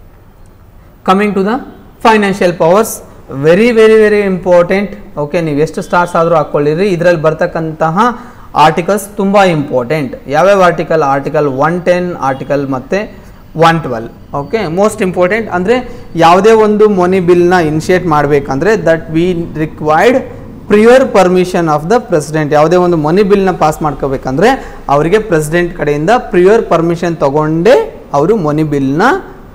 coming to the financial powers, very very very important. Okay, ನೀವು ಎಷ್ಟು ಸ್ಟಾರ್ಸ್ ಆದರೂ ಹಾಕ್ಕೊಳ್ಳಿರಿ, ಇದರಲ್ಲಿ ಬರ್ತಕ್ಕಂತಹ ಆರ್ಟಿಕಲ್ಸ್ ತುಂಬ ಇಂಪಾರ್ಟೆಂಟ್. ಯಾವ್ಯಾವ article? Article one ten, article ಮತ್ತು one twelve. Okay, most important. ಅಂದರೆ ಯಾವುದೇ ಒಂದು ಮನಿ ಬಿಲ್ನ ಇನಿಷಿಯೇಟ್ ಮಾಡಬೇಕಂದ್ರೆ that we required prior permission of the president. ಯಾವುದೇ ಒಂದು ಮನಿ ಬಿಲ್ನ ಪಾಸ್ ಮಾಡ್ಕೋಬೇಕಂದ್ರೆ ಅವರಿಗೆ ಪ್ರೆಸಿಡೆಂಟ್ ಕಡೆಯಿಂದ ಪ್ರಿಯರ್ ಪರ್ಮಿಷನ್ ತಗೊಂಡೇ ಅವರು ಮನಿ ಬಿಲ್ನ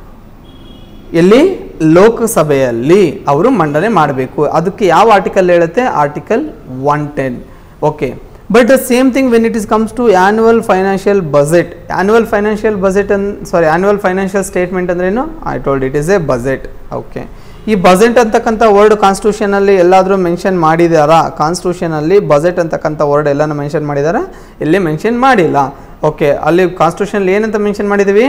ಎಲ್ಲಿ ಲೋಕಸಭೆಯಲ್ಲಿ ಅವರು ಮಂಡನೆ ಮಾಡಬೇಕು. ಅದಕ್ಕೆ ಯಾವ ಆರ್ಟಿಕಲ್ ಹೇಳುತ್ತೆ? Article one ten. Okay, but the same thing when it is comes to annual financial budget. Annual financial budget ಅನ್ ಸಾರಿ ಆ್ಯನ್ಯುವಲ್ ಫೈನಾನ್ಷಿಯಲ್ ಸ್ಟೇಟ್ಮೆಂಟ್ ಅಂದ್ರೇನು? I told it is a budget. Okay, ಈ budget ಅಂತಕ್ಕಂಥ word ಕಾನ್ಸ್ಟಿಟ್ಯೂಷನಲ್ಲಿ ಎಲ್ಲಾದರೂ mention ಮಾಡಿದಾರಾ? ಕಾನ್ಸ್ಟಿಟ್ಯೂಷನಲ್ಲಿ budget ಅಂತಕ್ಕಂಥ word ಎಲ್ಲನೂ ಮೆನ್ಷನ್ ಮಾಡಿದಾರಾ? ಇಲ್ಲಿ ಮೆನ್ಷನ್ ಮಾಡಿಲ್ಲ. ಓಕೆ, ಅಲ್ಲಿ ಕಾನ್ಸ್ಟಿಟ್ಯೂಷನಲ್ಲಿ ಏನಂತ ಮೆನ್ಷನ್ ಮಾಡಿದ್ದೀವಿ?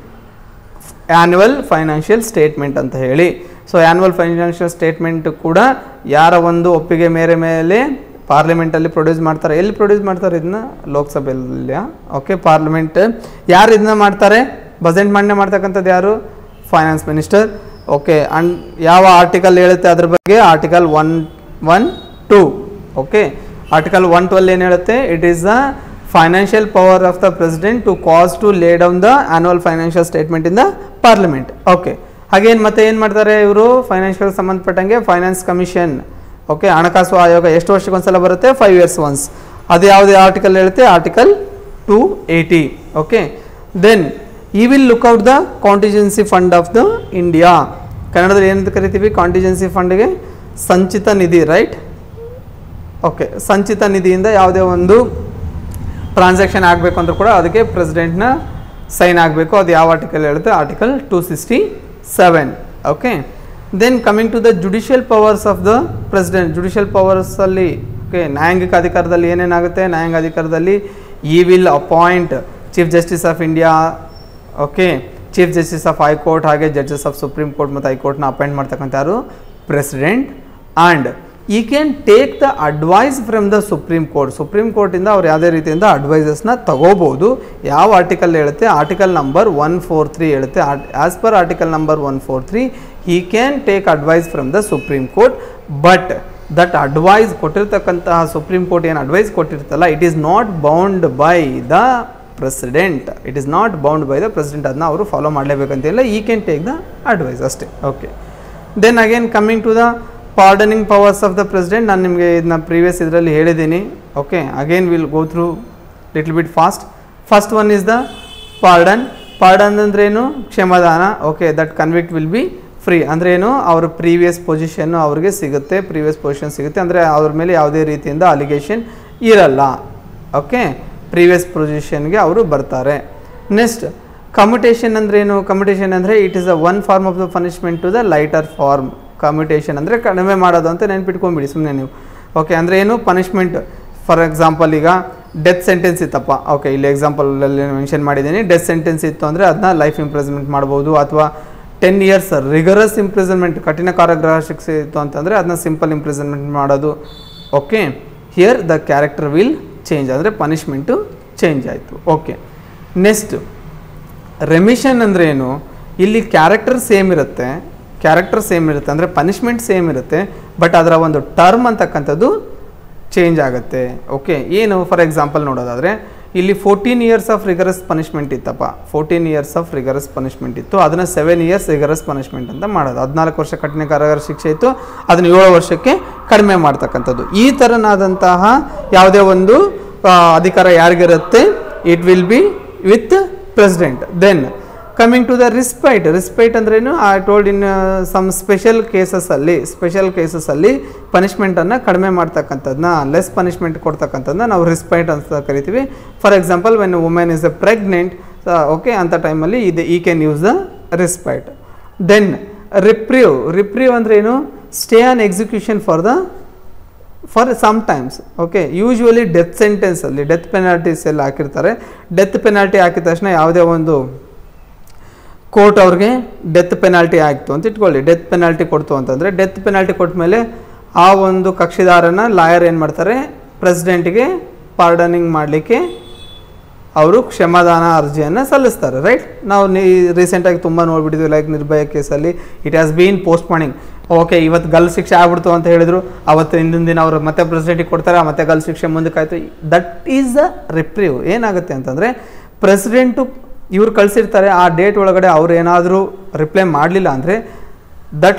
ಆ್ಯನ್ಯುವಲ್ ಫೈನಾನ್ಷಿಯಲ್ ಸ್ಟೇಟ್ಮೆಂಟ್ ಅಂತ ಹೇಳಿ. ಸೊ ಆ್ಯನ್ಯುವಲ್ ಫೈನಾನ್ಷಿಯಲ್ ಸ್ಟೇಟ್ಮೆಂಟ್ ಕೂಡ ಯಾರ ಒಂದು ಒಪ್ಪಿಗೆ ಮೇರೆ ಮೇಲೆ ಪಾರ್ಲಿಮೆಂಟಲ್ಲಿ ಪ್ರೊಡ್ಯೂಸ್ ಮಾಡ್ತಾರೆ. ಎಲ್ಲಿ ಪ್ರೊಡ್ಯೂಸ್ ಮಾಡ್ತಾರೆ ಇದನ್ನ? ಲೋಕಸಭೆಯಲ್ಲಿ. ಓಕೆ, ಪಾರ್ಲಿಮೆಂಟ್ ಯಾರು ಇದನ್ನ ಮಾಡ್ತಾರೆ? ಬಜೆಟ್ ಮಂಡನೆ ಮಾಡ್ತಕ್ಕಂಥದ್ದು ಯಾರು? Finance minister. ಓಕೆ, ಆ್ಯಂಡ್ ಯಾವ ಆರ್ಟಿಕಲ್ ಹೇಳುತ್ತೆ ಅದ್ರ ಬಗ್ಗೆ? Article one one two. Okay, article one twelve ಏನು ಹೇಳುತ್ತೆ? It is the financial power of the president to cause to lay down the annual financial statement in the parliament. Okay, ಹಾಗೇನು ಮತ್ತೆ ಏನು ಮಾಡ್ತಾರೆ ಇವರು? ಫೈನಾನ್ಷಿಯಲ್ ಸಂಬಂಧಪಟ್ಟಂಗೆ ಫೈನಾನ್ಸ್ ಕಮಿಷನ್. ಓಕೆ, ಹಣಕಾಸು ಆಯೋಗ ಎಷ್ಟು ವರ್ಷಕ್ಕೊಂದ್ಸಲ ಬರುತ್ತೆ? Five years once. ಅದು ಯಾವುದೇ ಆರ್ಟಿಕಲ್ ಹೇಳುತ್ತೆ? Article two eighty. Okay, then he will look out the contingency fund of the India. ಕನ್ನಡದಲ್ಲಿ ಏನಂತ ಕರಿತೀವಿ ಕಾಂಟಿಜೆನ್ಸಿ ಫಂಡ್ಗೆ? ಸಂಚಿತ ನಿಧಿ, ರೈಟ್? ಓಕೆ, ಸಂಚಿತ ನಿಧಿಯಿಂದ ಯಾವುದೇ ಒಂದು ಟ್ರಾನ್ಸಾಕ್ಷನ್ ಆಗಬೇಕು ಅಂದ್ರೂ ಕೂಡ ಅದಕ್ಕೆ ಪ್ರೆಸಿಡೆಂಟ್ನ ಸೈನ್ ಆಗಬೇಕು. ಅದು ಯಾವ ಆರ್ಟಿಕಲ್ ಹೇಳುತ್ತೆ? Article two sixty seven. Okay, then coming to the judicial powers of the president. Judicial ಪವರ್ಸಲ್ಲಿ ಓಕೆ ನ್ಯಾಯಾಂಗಿಕ ಅಧಿಕಾರದಲ್ಲಿ ಏನೇನಾಗುತ್ತೆ? ನ್ಯಾಯಾಂಗ ಅಧಿಕಾರದಲ್ಲಿ he will appoint chief justice of India. Okay, chief justice of high court ಹಾಗೆ ಜಡ್ಜಸ್ ಆಫ್ ಸುಪ್ರೀಂ ಕೋರ್ಟ್ ಮತ್ತು ಹೈಕೋರ್ಟ್ನ appoint ಮಾಡ್ತಕ್ಕಂಥ ಯಾರು? President. And he can take the advice from the supreme court. Supreme ಕೋರ್ಟಿಂದ ಅವ್ರು ಯಾವುದೇ ರೀತಿಯಿಂದ ಅಡ್ವೈಸಸ್ನ ತಗೋಬೋದು. ಯಾವ ಆರ್ಟಿಕಲ್ ಹೇಳುತ್ತೆ? Article number one four three ಹೇಳುತ್ತೆ. As per article number one four three he can take advice from the Supreme Court, but that advice ಕೊಟ್ಟಿರ್ತಕ್ಕಂತಹ ಸುಪ್ರೀಂ ಕೋರ್ಟ್ ಏನು ಅಡ್ವೈಸ್ ಕೊಟ್ಟಿರ್ತಲ್ಲ, it is not bound by the president. It is not bound by the president. ಅದನ್ನ ಅವರು follow ಮಾಡಲೇಬೇಕಂತಿಲ್ಲ. He can take the advice ಅಷ್ಟೇ. Okay, then again coming to the pardoning powers of the president. ನಾನು ನಿಮಗೆ ಇದನ್ನ previous ಇದರಲ್ಲಿ ಹೇಳಿದ್ದೀನಿ. Okay, again will go through little bit fast. First one is the pardon. Pardon ಅಂದ್ರೇನು? ಕ್ಷಮಾದಾನ. Okay, that convict will be free. ಅಂದರೆ ಏನು? ಅವ್ರ ಪ್ರೀವಿಯಸ್ ಪೊಸಿಷನ್ನು ಅವ್ರಿಗೆ ಸಿಗುತ್ತೆ, ಪ್ರೀವಿಯಸ್ ಪೊಸಿಷನ್ ಸಿಗುತ್ತೆ. ಅಂದರೆ ಅವ್ರ ಮೇಲೆ ಯಾವುದೇ ರೀತಿಯಿಂದ ಅಲಿಗೇಷನ್ ಇರಲ್ಲ. ಓಕೆ, ಪ್ರೀವಿಯಸ್ ಪೊಸಿಷನ್ಗೆ ಅವರು ಬರ್ತಾರೆ. ನೆಕ್ಸ್ಟ್ ಕಮ್ಯುಟೇಷನ್ ಅಂದರೆ ಏನು? ಕಮ್ಯುಟೇಷನ್ ಅಂದರೆ it is a one form of the punishment to the lighter form. Commutation ಅಂದರೆ ಕಡಿಮೆ ಮಾಡೋದು ಅಂತ ನೆನ್ಪಿಟ್ಕೊಂಬಿಡಿ ಸುಮ್ಮನೆ ನೀವು. ಓಕೆ, ಅಂದರೆ ಏನು? ಪನಿಷ್ಮೆಂಟ್. ಫಾರ್ ಎಕ್ಸಾಂಪಲ್ ಈಗ ಡೆತ್ ಸೆಂಟೆನ್ಸ್ ಇತ್ತಪ್ಪ. ಓಕೆ, ಇಲ್ಲಿ ಎಕ್ಸಾಂಪಲಲ್ಲಿ ಮೆನ್ಷನ್ ಮಾಡಿದ್ದೀನಿ. ಡೆತ್ ಸೆಂಟೆನ್ಸ್ ಇತ್ತು ಅಂದರೆ ಅದನ್ನ ಲೈಫ್ ಇಂಪ್ರಿಸನ್ಮೆಂಟ್ ಮಾಡ್ಬೋದು, ಅಥವಾ ಟೆನ್ ಇಯರ್ಸ್ ರಿಗರಸ್ ಇಂಪ್ರಿಸನ್ಮೆಂಟ್ ಕಠಿಣ ಕಾರಾಗೃಹ ಶಿಕ್ಷೆ ಇತ್ತು ಅಂತಂದರೆ ಅದನ್ನ ಸಿಂಪಲ್ ಇಂಪ್ರಿಸನ್ಮೆಂಟ್ ಮಾಡೋದು. Okay, here the character will change. ಅಂದರೆ ಪನಿಷ್ಮೆಂಟು ಚೇಂಜ್ ಆಯಿತು. ಓಕೆ, ನೆಕ್ಸ್ಟ್ ರೆಮಿಷನ್ ಅಂದರೆ ಏನು? ಇಲ್ಲಿ ಕ್ಯಾರೆಕ್ಟರ್ ಸೇಮ್ ಇರುತ್ತೆ, ಕ್ಯಾರೆಕ್ಟರ್ ಸೇಮ್ ಇರುತ್ತೆ ಅಂದರೆ ಪನಿಷ್ಮೆಂಟ್ ಸೇಮ್ ಇರುತ್ತೆ, ಬಟ್ ಅದರ ಒಂದು ಟರ್ಮ್ ಅಂತಕ್ಕಂಥದ್ದು ಚೇಂಜ್ ಆಗುತ್ತೆ. ಓಕೆ, ಏನು? ಫಾರ್ ಎಕ್ಸಾಂಪಲ್ ನೋಡೋದಾದರೆ ಇಲ್ಲಿ fourteen years of rigorous punishment ಇತ್ತಪ್ಪ. Fourteen years of rigorous punishment ಇತ್ತು, ಅದನ್ನು ಸೆವೆನ್ ಇಯರ್ಸ್ ರಿಗರಸ್ ಪನಿಷ್ಮೆಂಟ್ ಅಂತ ಮಾಡೋದು. ಹದಿನಾಲ್ಕು ವರ್ಷ ಕಠಿಣ ಕಾರಾಗೃಹ ಶಿಕ್ಷೆ ಇತ್ತು, ಅದನ್ನು ಏಳು ವರ್ಷಕ್ಕೆ ಕಡಿಮೆ ಮಾಡ್ತಕ್ಕಂಥದ್ದು. ಈ ಥರನಾದಂತಹ ಯಾವುದೇ ಒಂದು ಅಧಿಕಾರ ಯಾರಿಗಿರುತ್ತೆ? It will be with president. Then coming to the respite, respite ಅಂದ್ರೇನು, I told in some special ಕೇಸಸ್ಸಲ್ಲಿ ಸ್ಪೆಷಲ್ ಕೇಸಸ್ಸಲ್ಲಿ ಪನಿಷ್ಮೆಂಟನ್ನು ಕಡಿಮೆ ಮಾಡ್ತಕ್ಕಂಥದ್ದನ್ನ, ಲೆಸ್ ಪನಿಷ್ಮೆಂಟ್ ಕೊಡ್ತಕ್ಕಂಥದ್ದನ್ನ ನಾವು ರಿಸ್ಪೈಟ್ ಅಂತ ಕರಿತೀವಿ. For example when women is a pregnant, okay, ಅಂಥ ಟೈಮಲ್ಲಿ ಇದು he can use the respite. Then reprieve, reprieve ಅಂದ್ರೇನು, stay on execution for the for some times, okay. Usually death ಸೆಂಟೆನ್ಸಲ್ಲಿ ಡೆತ್ ಪೆನಾಲ್ಟೀಸ್ ಎಲ್ಲ ಹಾಕಿರ್ತಾರೆ. ಡೆತ್ ಪೆನಾಲ್ಟಿ ಹಾಕಿದ ತಕ್ಷಣ ಯಾವುದೇ ಒಂದು ಕೋರ್ಟ್ ಅವ್ರಿಗೆ ಡೆತ್ ಪೆನಾಲ್ಟಿ ಆಯಿತು ಅಂತ ಇಟ್ಕೊಳ್ಳಿ, ಡೆತ್ ಪೆನಾಲ್ಟಿ ಕೊಡ್ತು ಅಂತಂದರೆ, ಡೆತ್ ಪೆನಾಲ್ಟಿ ಕೊಟ್ಟ ಮೇಲೆ ಆ ಒಂದು ಕಕ್ಷಿದಾರನ ಲಾಯರ್ ಏನು ಮಾಡ್ತಾರೆ, ಪ್ರೆಸಿಡೆಂಟ್ಗೆ ಪಾರ್ಡನಿಂಗ್ ಮಾಡಲಿಕ್ಕೆ ಅವರು ಕ್ಷಮಾದಾನ ಅರ್ಜಿಯನ್ನು ಸಲ್ಲಿಸ್ತಾರೆ, ರೈಟ್. ನಾವು ನೀ ರೀಸೆಂಟಾಗಿ ತುಂಬ ನೋಡಿಬಿಟ್ಟಿದ್ವಿ, ಲೈಕ್ ನಿರ್ಭಯ ಕೇಸಲ್ಲಿ it has been postponing. Okay, ಇವತ್ತು ಗಲ್ ಶಿಕ್ಷೆ ಆಗ್ಬಿಡ್ತು ಅಂತ ಹೇಳಿದ್ರು, ಅವತ್ತು ಹಿಂದಿನ ದಿನ ಅವರು ಮತ್ತೆ ಪ್ರೆಸಿಡೆಂಟಿಗೆ ಕೊಡ್ತಾರೆ, ಮತ್ತೆ ಗಲ್ ಶಿಕ್ಷೆ ಮುಂದಕ್ಕಾಯ್ತು. That is the reprieve. ಏನಾಗುತ್ತೆ ಅಂತಂದರೆ, ಪ್ರೆಸಿಡೆಂಟು ಇವ್ರು ಕಳಿಸಿರ್ತಾರೆ, ಆ ಡೇಟ್ ಒಳಗಡೆ ಅವ್ರು ಏನಾದರೂ ರಿಪ್ಲೈ ಮಾಡಲಿಲ್ಲ ಅಂದರೆ ದಟ್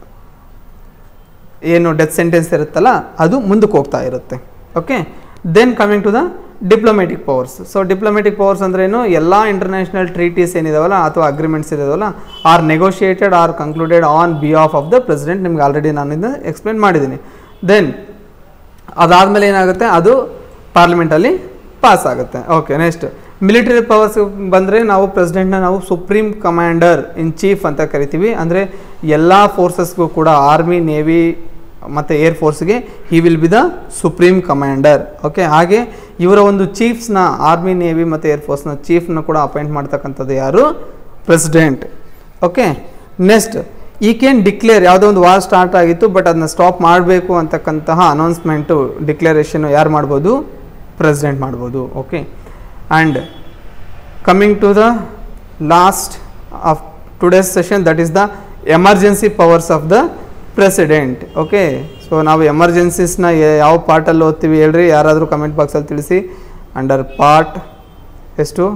ಏನು ಡೆತ್ ಸೆಂಟೆನ್ಸ್ ಇರುತ್ತಲ್ಲ ಅದು ಮುಂದಕ್ಕೆ ಹೋಗ್ತಾ ಇರುತ್ತೆ, okay. Then coming to the diplomatic powers. So diplomatic powers ಅಂದ್ರೇನು, ಎಲ್ಲ ಇಂಟರ್ನ್ಯಾಷನಲ್ ಟ್ರೀಟೀಸ್ ಏನಿದಾವಲ್ಲ ಅಥವಾ ಅಗ್ರಿಮೆಂಟ್ಸ್ ಇದಾವಲ್ಲ are negotiated or concluded on behalf of the president. ನಿಮ್ಗೆ ಆಲ್ರೆಡಿ ನಾನು ಇದನ್ನು ಎಕ್ಸ್ಪ್ಲೇನ್ ಮಾಡಿದ್ದೀನಿ. ದೆನ್ ಅದಾದಮೇಲೆ ಏನಾಗುತ್ತೆ, ಅದು ಪಾರ್ಲಿಮೆಂಟಲ್ಲಿ ಪಾಸ್ ಆಗುತ್ತೆ, ಓಕೆ. ನೆಕ್ಸ್ಟ್ ಮಿಲಿಟರಿ ಪವರ್ಸ್ ಬಂದರೆ ನಾವು ಪ್ರೆಸಿಡೆಂಟ್ನ ನಾವು ಸುಪ್ರೀಂ ಕಮಾಂಡರ್ ಇನ್ ಚೀಫ್ ಅಂತ ಕರಿತೀವಿ. ಅಂದರೆ ಎಲ್ಲ ಫೋರ್ಸಸ್ಗೂ ಕೂಡ, ಆರ್ಮಿ, ನೇವಿ ಮತ್ತು ಏರ್ ಫೋರ್ಸ್ಗೆ he will be the supreme commander, okay. ಹಾಗೆ ಇವರ ಒಂದು ಚೀಫ್ಸ್ನ, ಆರ್ಮಿ, ನೇವಿ ಮತ್ತು ಏರ್ ಫೋರ್ಸ್ನ ಚೀಫ್ನ ಕೂಡ ಅಪಾಯಿಂಟ್ ಮಾಡ್ತಕ್ಕಂಥದ್ದು ಯಾರು, president, okay. Next he can declare, ಯಾವುದೋ ಒಂದು ವಾರ್ ಸ್ಟಾರ್ಟ್ ಆಗಿತ್ತು ಬಟ್ ಅದನ್ನ ಸ್ಟಾಪ್ ಮಾಡಬೇಕು ಅಂತಕ್ಕಂತಹ ಅನೌನ್ಸ್ಮೆಂಟು, ಡಿಕ್ಲರೇಷನ್ನು ಯಾರು ಮಾಡ್ಬೋದು, ಪ್ರೆಸಿಡೆಂಟ್ ಮಾಡ್ಬೋದು, okay. And coming to the last of today's session, that is the emergency powers of the president, okay. So ನಾವು ಎಮರ್ಜೆನ್ಸೀಸ್ನ ಯಾವ ಪಾರ್ಟಲ್ಲಿ ಓದ್ತೀವಿ ಹೇಳ್ರಿ, ಯಾರಾದರೂ ಕಮೆಂಟ್ ಬಾಕ್ಸಲ್ಲಿ ತಿಳಿಸಿ. ಅಂಡರ್ ಪಾರ್ಟ್ ಎಷ್ಟು,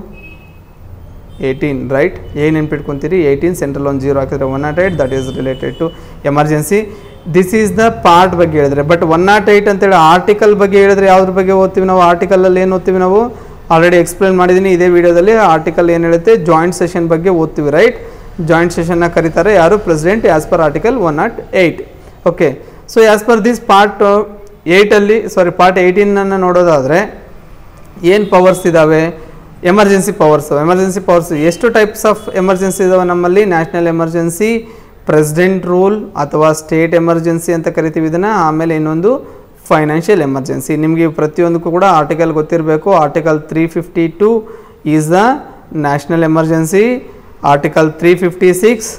ಏಯ್ಟೀನ್, ರೈಟ್. ಏನು ನೆನ್ಪಿಟ್ಕೊತೀರಿ, ಏಯ್ಟೀನ್ ಸೆಂಟ್ರಲ್ ಒಂದು ಜೀರೋ ಹಾಕಿದ್ರೆ one not eight, that is related to emergency. This is the part ಬಗ್ಗೆ ಹೇಳಿದ್ರೆ, ಬಟ್ ಒನ್ ನಾಟ್ ಏಯ್ಟ್ ಅಂತೇಳಿ ಆರ್ಟಿಕಲ್ ಬಗ್ಗೆ ಹೇಳಿದ್ರೆ ಯಾವ್ದ್ರ ಬಗ್ಗೆ ಓದ್ತೀವಿ ನಾವು, ಆರ್ಟಿಕಲಲ್ಲಿ ಏನು ಓದ್ತೀವಿ ನಾವು, ಆಲ್ರೆಡಿ ಎಕ್ಸ್ಪ್ಲೇನ್ ಮಾಡಿದ್ದೀನಿ ಇದೇ ವಿಡಿಯೋದಲ್ಲಿ. ಆರ್ಟಿಕಲ್ ಏನು ಹೇಳುತ್ತೆ, ಜಾಯಿಂಟ್ ಸೆಷನ್ ಬಗ್ಗೆ ಓದ್ತೀವಿ, ರೈಟ್. ಜಾಯಿಂಟ್ ಸೆಷನ್ನ ಕರೀತಾರೆ ಯಾರು, president, as per article one not eight, okay. So as per this part ಏಯ್ಟಲ್ಲಿ, ಸಾರಿ ಪಾರ್ಟ್ ಏಯ್ಟೀನನ್ನು ನೋಡೋದಾದರೆ ಏನು ಪವರ್ಸ್ ಇದ್ದಾವೆ, ಎಮರ್ಜೆನ್ಸಿ ಪವರ್ಸು. ಎಮರ್ಜೆನ್ಸಿ ಪವರ್ಸ್ ಎಷ್ಟು ಟೈಪ್ಸ್ ಆಫ್ ಎಮರ್ಜೆನ್ಸಿ ಇದಾವೆ ನಮ್ಮಲ್ಲಿ, ನ್ಯಾಷನಲ್ ಎಮರ್ಜೆನ್ಸಿ, ಪ್ರೆಸಿಡೆಂಟ್ ರೂಲ್ ಅಥವಾ ಸ್ಟೇಟ್ ಎಮರ್ಜೆನ್ಸಿ ಅಂತ ಕರಿತೀವಿ ಇದನ್ನು. ಆಮೇಲೆ ಇನ್ನೊಂದು ಫೈನಾನ್ಷಿಯಲ್ ಎಮರ್ಜೆನ್ಸಿ. ನಿಮಗೆ ಪ್ರತಿಯೊಂದಕ್ಕೂ ಕೂಡ ಆರ್ಟಿಕಲ್ ಗೊತ್ತಿರಬೇಕು. Article three fifty two is the national emergency, article three fifty six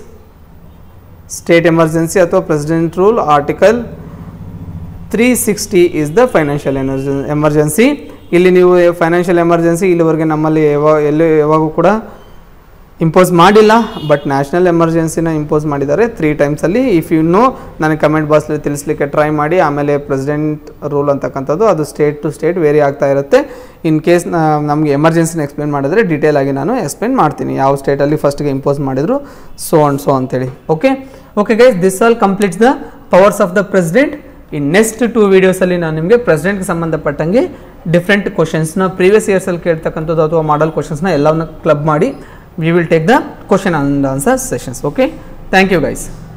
state emergency ಅಥವಾ president rule, article three sixty is the financial emergency. ಇಲ್ಲಿ ನೀವು ಫೈನಾನ್ಷಿಯಲ್ ಎಮರ್ಜೆನ್ಸಿ ಇಲ್ಲಿವರೆಗೆ ನಮ್ಮಲ್ಲಿ ಯಾವ ಎಲ್ಲೂ ಯಾವಾಗೂ ಕೂಡ ಇಂಪೋಸ್ ಮಾಡಿಲ್ಲ, ಬಟ್ ನ್ಯಾಷನಲ್ ಎಮರ್ಜೆನ್ಸಿನ ಇಂಪೋಸ್ ಮಾಡಿದ್ದಾರೆ ತ್ರೀ ಟೈಮ್ಸಲ್ಲಿ. ಇಫ್ ಯು ನೋ ನನಗೆ ಕಮೆಂಟ್ ಬಾಕ್ಸಲ್ಲಿ ತಿಳಿಸ್ಲಿಕ್ಕೆ ಟ್ರೈ ಮಾಡಿ. ಆಮೇಲೆ ಪ್ರೆಸಿಡೆಂಟ್ ರೂಲ್ ಅಂತಕ್ಕಂಥದ್ದು ಅದು ಸ್ಟೇಟ್ ಟು ಸ್ಟೇಟ್ ವೇರಿ ಆಗ್ತಾ ಇರುತ್ತೆ. ಇನ್ ಕೇಸ್ ನಮಗೆ ಎಮರ್ಜೆನ್ಸಿನ ಎಕ್ಸ್ಪ್ಲೇನ್ ಮಾಡಿದ್ರೆ ಡೀಟೇಲ್ ಆಗಿ ನಾನು ಎಕ್ಸ್ಪ್ಲೇನ್ ಮಾಡ್ತೀನಿ, ಯಾವ ಸ್ಟೇಟಲ್ಲಿ ಫಸ್ಟ್ಗೆ ಇಂಪೋಸ್ ಮಾಡಿದ್ರು ಸೋ ಅಂಡ್ ಸೋ ಅಂತೇಳಿ, okay. Okay guys, this all completes the powers of the president. In next two ವೀಡಿಯೋಸಲ್ಲಿ ನಾನು ನಿಮಗೆ ಪ್ರೆಸಿಡೆಂಟ್ಗೆ ಸಂಬಂಧಪಟ್ಟಂಗೆ ಡಿಫ್ರೆಂಟ್ ಕ್ವಶನ್ಸ್ನ, ಪ್ರೀವಿಯಸ್ ಇಯರ್ಸಲ್ಲಿ ಕೇಳ್ತಕ್ಕಂಥದ್ದು ಅಥವಾ ಮಾಡಲ್ ಕ್ವಶನ್ಸ್ನ ಎಲ್ಲವನ್ನ ಕ್ಲಬ್ ಮಾಡಿ we will take the question and answer sessions, okay. Thank you guys.